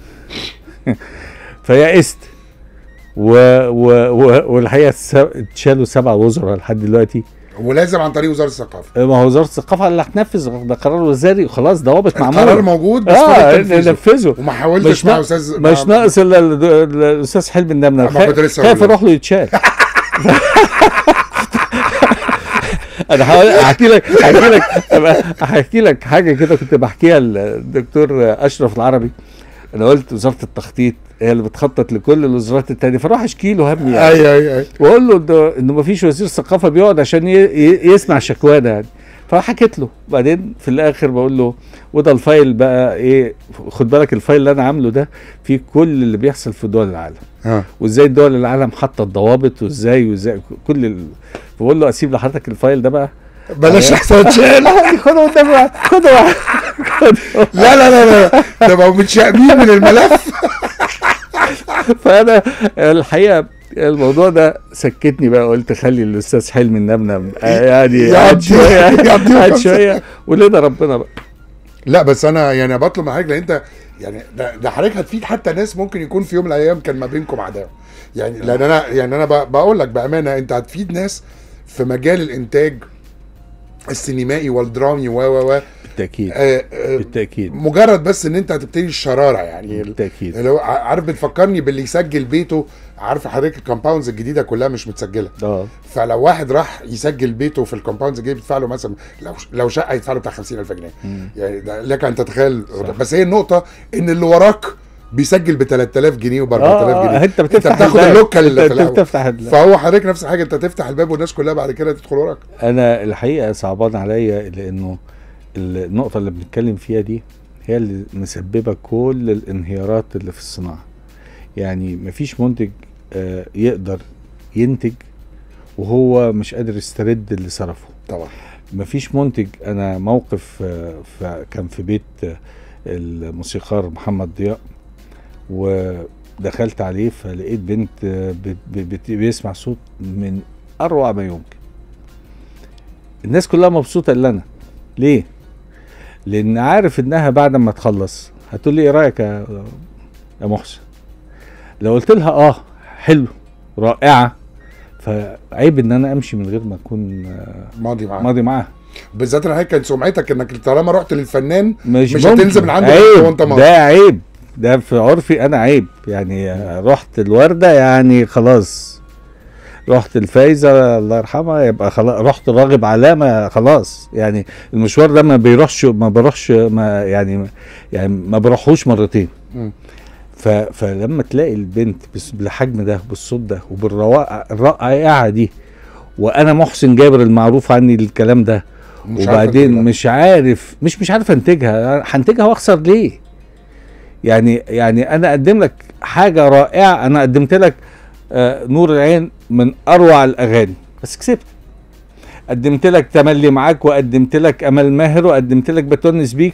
فيأست. و... و... و... والحقيقه اتشالوا سبع وزراء لحد دلوقتي، ولازم عن طريق وزاره الثقافه. ما هو وزاره الثقافه اللي هتنفذ، ده قرار وزاري وخلاص، ضوابط معموله، القرار موجود بس اه ننفذه. وما حاولتش مع استاذ مش ناقص الا الاستاذ حلمي النمنه، خايف اروح له يتشال. انا احكي لك احكي لك احكي لك حاجه كده كنت بحكيها للدكتور اشرف العربي. انا قلت وزاره التخطيط هي اللي بتخطط لكل الوزارات التانية، فراح اشكي له همي يعني. ايوه ايوه واقول له انه ما فيش وزير ثقافه بيقعد عشان يسمع شكوانا يعني. فحكيت له. بعدين في الاخر بقول له وده الفايل بقى ايه، خد بالك الفايل اللي انا عامله ده فيه كل اللي بيحصل في دول العالم، اه وازاي دول العالم حاطه الضوابط، وازاي وازاي كل ال... بقول له اسيب لحضرتك الفايل ده بقى، بلاش احسن تشيل. خده قدام، خده. لا لا لا لا ده بقوا متشائمين من الملف. فانا الحقيقه الموضوع ده سكتني بقى، قلت خلي الاستاذ حلمي النمنم يعني قعد شويه قعد شويه ولنا ربنا بقى. لا بس انا يعني بطلب من حضرتك، لان انت يعني ده, ده حضرتك هتفيد حتى ناس ممكن يكون في يوم من الايام كان ما بينكم عداوه يعني. لان انا يعني انا بقول لك بامانه انت هتفيد ناس في مجال الانتاج السينمائي والدرامي و و و بالتاكيد آه آه بالتاكيد. مجرد بس ان انت هتبتدي الشراره يعني. بالتاكيد. لو عارف بتفكرني باللي يسجل بيته، عارف حضرتك الكومباوندز الجديده كلها مش متسجله، اه فلو واحد راح يسجل بيته في الكومباوندز الجديده بيدفع له مثلا لو لو شقه يدفع له بتاع خمسين ألف جنيه يعني. لك ان تتخيل. بس هي النقطه ان اللي وراك بيسجل ب ثلاثة آلاف جنيه وب أربعة آلاف جنيه. آه انت بتفتح انت بتاخد اللوكه اللي في الاول، بتفتح فهو حضرتك نفس الحاجه، انت تفتح الباب والناس كلها بعد كده تدخل وراك. انا الحقيقه صعبان عليا لانه النقطه اللي بنتكلم فيها دي هي اللي مسببه كل الانهيارات اللي في الصناعه. يعني مفيش منتج آه يقدر ينتج وهو مش قادر يسترد اللي صرفه. طبعا مفيش منتج. انا موقف آه كان في بيت آه الموسيقار محمد ضياء، ودخلت عليه فلقيت بنت آه بيسمع صوت من اروع ما يمكن. الناس كلها مبسوطه الا انا. ليه؟ لان عارف انها بعد ما تخلص هتقول لي ايه رايك يا يا محسن؟ لو قلت لها اه حلو رائعه، فعيب ان انا امشي من غير ما اكون ماضي معاها ماضي معاها. بالذات ان هي كانت سمعتك انك طالما رحت للفنان مش, مش هتنزل من عنده وانت ماضي. ده عيب، ده في عرفي انا عيب يعني. رحت الورده يعني خلاص، رحت الفايزه الله يرحمها يبقى خلاص، رحت راغب علامه خلاص يعني. المشوار ده ما بيروحش ما بروحش ما يعني يعني ما بروحوش مرتين. م. فلما تلاقي البنت بالحجم ده بالصوت ده وبالرائعه دي، وانا محسن جابر المعروف عني الكلام ده، وبعدين مش عارف مش مش عارف انتجها، هنتجها واخسر ليه؟ يعني يعني انا اقدم لك حاجه رائعه. انا قدمت لك آه نور العين من اروع الاغاني بس كسبت. قدمت لك تملي معاك، وقدمت لك امل ماهر، وقدمت لك بتونس بيك،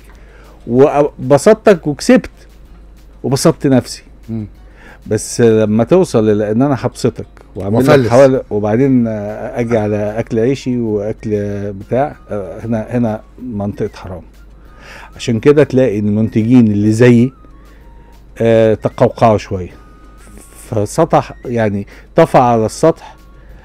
وبسطتك وكسبت وبسطت نفسي. م. بس لما توصل الى ان انا هبسطك واعمل لك حوالي، وبعدين اجي على اكل عيشي واكل بتاع، هنا هنا منطقه حرام. عشان كده تلاقي المنتجين اللي زيي آه تقوقعوا شويه، فسطح يعني طفى على السطح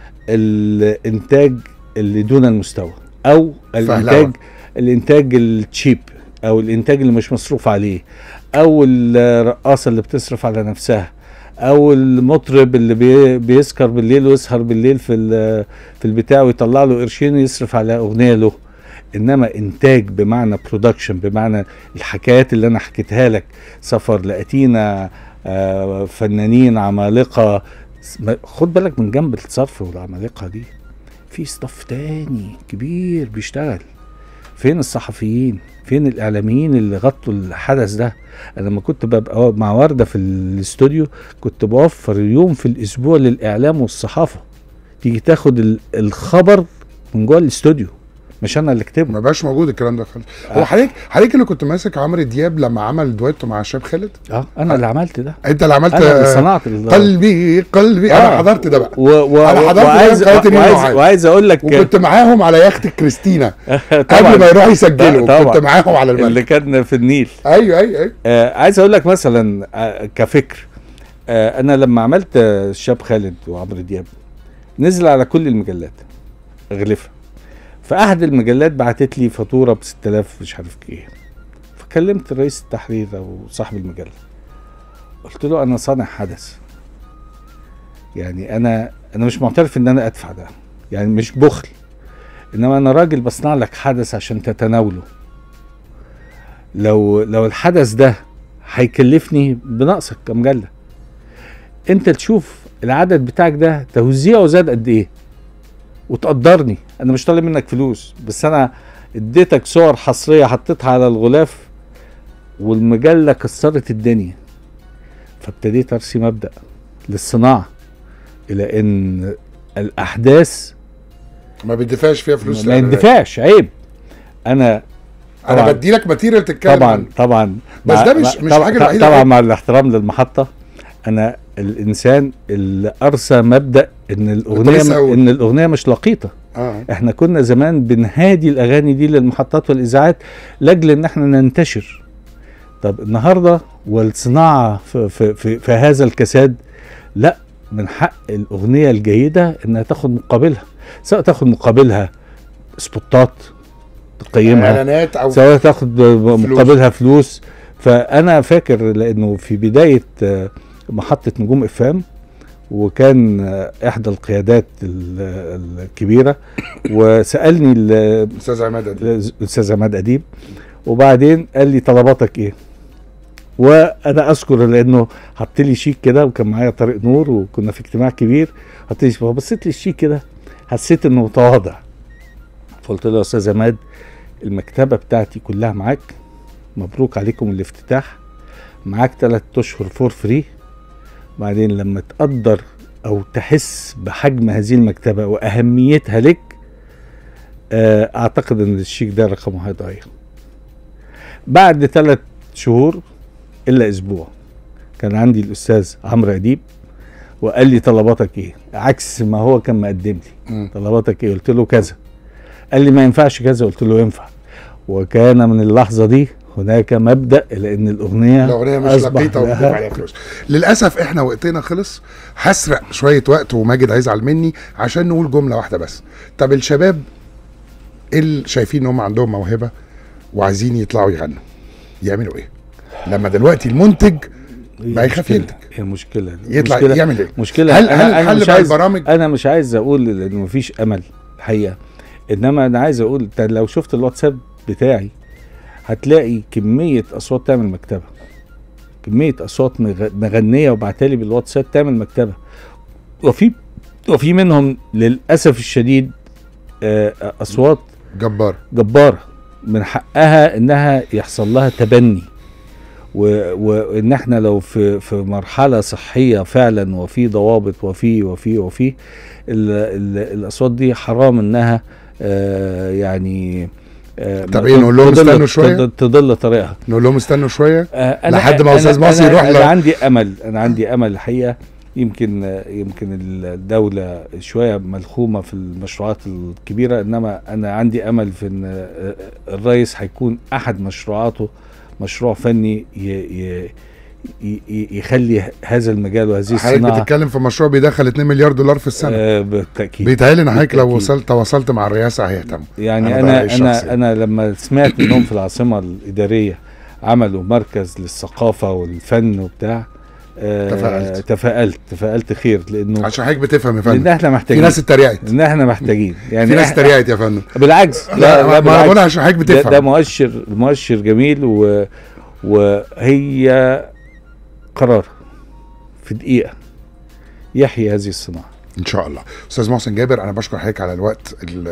الانتاج اللي دون المستوى، او الانتاج الانتاج التشيب، او الانتاج اللي مش مصروف عليه، او الرقاصه اللي بتصرف على نفسها، او المطرب اللي بي بيسكر بالليل ويسهر بالليل في في البتاع ويطلع له قرشين ويصرف على اغنيه له. انما انتاج بمعنى برودكشن، بمعنى الحكايات اللي انا حكيتها لك، سفر لاتينا، آه فنانين عمالقه. خد بالك من جنب الصرف والعمالقه دي في صف تاني كبير بيشتغل. فين الصحفيين؟ فين الاعلاميين اللي غطوا الحدث ده؟ انا لما كنت ببقى مع ورده في الاستوديو كنت بوفر يوم في الاسبوع للاعلام والصحافه، تيجي تاخد الخبر من جوه الاستوديو، مش انا اللي اكتبه. ما بقاش موجود الكلام ده خالص. آه. هو حضرتك حضرتك اللي كنت ماسك عمرو دياب لما عمل دويتو مع الشاب خالد؟ اه انا اللي عملت ده، انت اللي عملت. انا اللي صنعت قلبي قلبي آه. انا حضرت ده بقى و... و... انا حضرت وعايز ده وعايز, وعايز اقول لك وكنت معاهم على يخت كريستينا طبعا قبل ما يروحوا يسجلوا، كنت معاهم على المركب اللي كان في النيل. ايوه ايوه ايوه. آه عايز اقول لك مثلا آه كفكر، آه انا لما عملت آه الشاب خالد وعمرو دياب نزل على كل المجلات اغلفها، فاحد المجلات بعتت لي فاتوره ب ستة آلاف مش عارف ايه، فكلمت رئيس التحرير او صاحب المجله قلت له انا صانع حدث، يعني انا انا مش معترف ان انا ادفع ده، يعني مش بخل، انما انا راجل بصنع لك حدث عشان تتناوله. لو لو الحدث ده هيكلفني بنقصك كمجله، انت تشوف العدد بتاعك ده توزيعه زاد قد ايه وتقدرني. انا مش طالب منك فلوس، بس انا اديتك صور حصريه حطيتها على الغلاف والمجله كسرت الدنيا. فابتديت ارسي مبدأ للصناعه، الى ان الاحداث ما بيدفعش فيها فلوس، ما يدفعش، عيب. انا انا بدي لك ماتيريال تتكلم طبعا عنه. طبعا بس ده مش مش حاجه الوحيده. طبعا مع الاحترام للمحطه، انا الانسان اللي ارسى مبدأ ان الاغنيه ان الاغنيه مش لقيطه. آه. احنا كنا زمان بنهادي الاغاني دي للمحطات والاذاعات لاجل ان احنا ننتشر. طب النهارده والصناعه في, في, في, في هذا الكساد، لا، من حق الاغنيه الجيده انها تاخد مقابلها، سواء تاخد مقابلها سبوتات تقيمها، اعلانات، او سواء تاخد مقابلها فلوس. فانا فاكر لانه في بدايه محطه نجوم اف ام، وكان احدى القيادات الكبيره وسالني الاستاذ عماد اديب الاستاذ عماد اديب وبعدين قال لي طلباتك ايه؟ وانا اذكر لانه حط لي شيك كده، وكان معايا طارق نور وكنا في اجتماع كبير، حط لي، فبصيت لي الشيك كده حسيت انه متواضع، فقلت له يا استاذ عماد المكتبه بتاعتي كلها معاك، مبروك عليكم الافتتاح، معاك ثلاث اشهر فور فري، بعدين لما تقدر او تحس بحجم هذه المكتبه واهميتها لك اعتقد ان الشيك ده رقمه هيتغير. بعد ثلاث شهور الا اسبوع كان عندي الاستاذ عمرو اديب وقال لي طلباتك ايه، عكس ما هو كان مقدم لي. طلباتك ايه؟ قلت له كذا. قال لي ما ينفعش كذا، قلت له ينفع. وكان من اللحظه دي هناك مبدأ لان الاغنيه الاغنيه مش لقيطه وبتدفع عليها فلوس. للاسف احنا وقتنا خلص، هسرق شويه وقت وماجد هيزعل مني عشان نقول جمله واحده بس. طب الشباب اللي شايفين ان هم عندهم موهبه وعايزين يطلعوا يغنوا يعملوا ايه لما دلوقتي المنتج بقى يخاف ينتج؟ هي مشكله يطلع مشكلة يعمل ايه؟ مشكله. هل أنا هل أنا مش عايز البرامج؟ انا مش عايز اقول لانه مفيش امل الحقيقه، انما انا عايز اقول لو شفت الواتساب بتاعي هتلاقي كميه اصوات تعمل مكتبه، كميه اصوات مغنيه وبعتالي بالواتساب تعمل مكتبه، وفي وفي منهم للاسف الشديد اصوات جبار جباره من حقها انها يحصل لها تبني، وان احنا لو في في مرحله صحيه فعلا وفي ضوابط وفي وفي وفي ال ال الاصوات دي حرام انها آه يعني آه طب ايه نقول لهم استنوا شويه؟ تضل طريقها. نقول لهم استنوا شويه آه لحد ما استاذ مصر يروح. انا, أنا عندي امل انا عندي امل الحقيقه. يمكن يمكن الدوله شويه ملخومه في المشروعات الكبيره، انما انا عندي امل في ان الرئيس هيكون احد مشروعاته مشروع فني ي ي يخلي هذا المجال وهذه الصناعه. حضرتك بتتكلم في مشروع بيدخل اتنين مليار دولار في السنه. آه بالتاكيد. بيتهيألي ان حضرتك لو وصلت تواصلت مع الرئاسه هيهتموا. يعني انا انا انا, أنا لما سمعت انهم في العاصمه الاداريه عملوا مركز للثقافه والفن وبتاع آه تفائلت تفائلت تفائلت خير، لانه عشان حضرتك بتفهم يا فندم. لان احنا محتاجين. في ناس اتريقت. ان احنا محتاجين يعني في ناس اتريقت يا فندم. بالعكس. لا, لا, لا ما بقولها عشان حضرتك بتفهم. ده, ده مؤشر مؤشر جميل، و وهي قرار في دقيقه يحيي هذه الصناعه ان شاء الله. استاذ محسن جابر، انا بشكر حضرتك على الوقت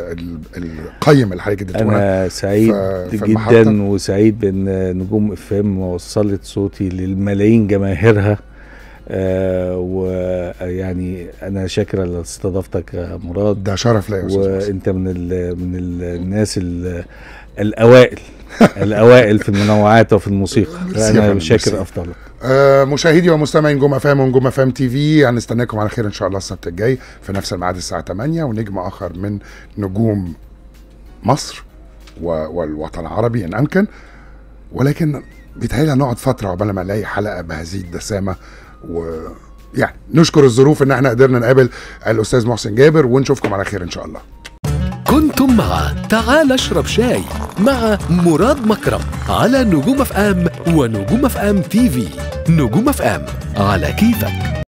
القيم اللي حضرتك اديته لنا. انا سعيد جدا وسعيد بان نجوم اف ام وصلت صوتي للملايين جماهيرها، آه ويعني يعني انا شاكر على استضافتك يا مراد، ده شرف ليا يا استاذ محسن. وانت من ال من ال الناس ال الاوائل الاوائل في المنوعات وفي الموسيقى. ميرسي يا انا فندم، شاكر ميرسي. افضلك. آه مشاهدي ومستمعي نجوم اف ام ونجوم اف ام تي في، هنستناكم على خير ان شاء الله السبت الجاي في نفس الميعاد الساعه تمانية، ونجم اخر من نجوم مصر والوطن العربي ان امكن، ولكن بيتهيألي هنقعد فتره عقبال ما نلاقي حلقه بهذه الدسامه. ويعني نشكر الظروف ان احنا قدرنا نقابل الاستاذ محسن جابر، ونشوفكم على خير ان شاء الله. كنتم مع تعال اشرب شاي مع مراد مكرم على نجوم اف ام ونجوم اف ام تي في. نجوم اف ام على كيفك.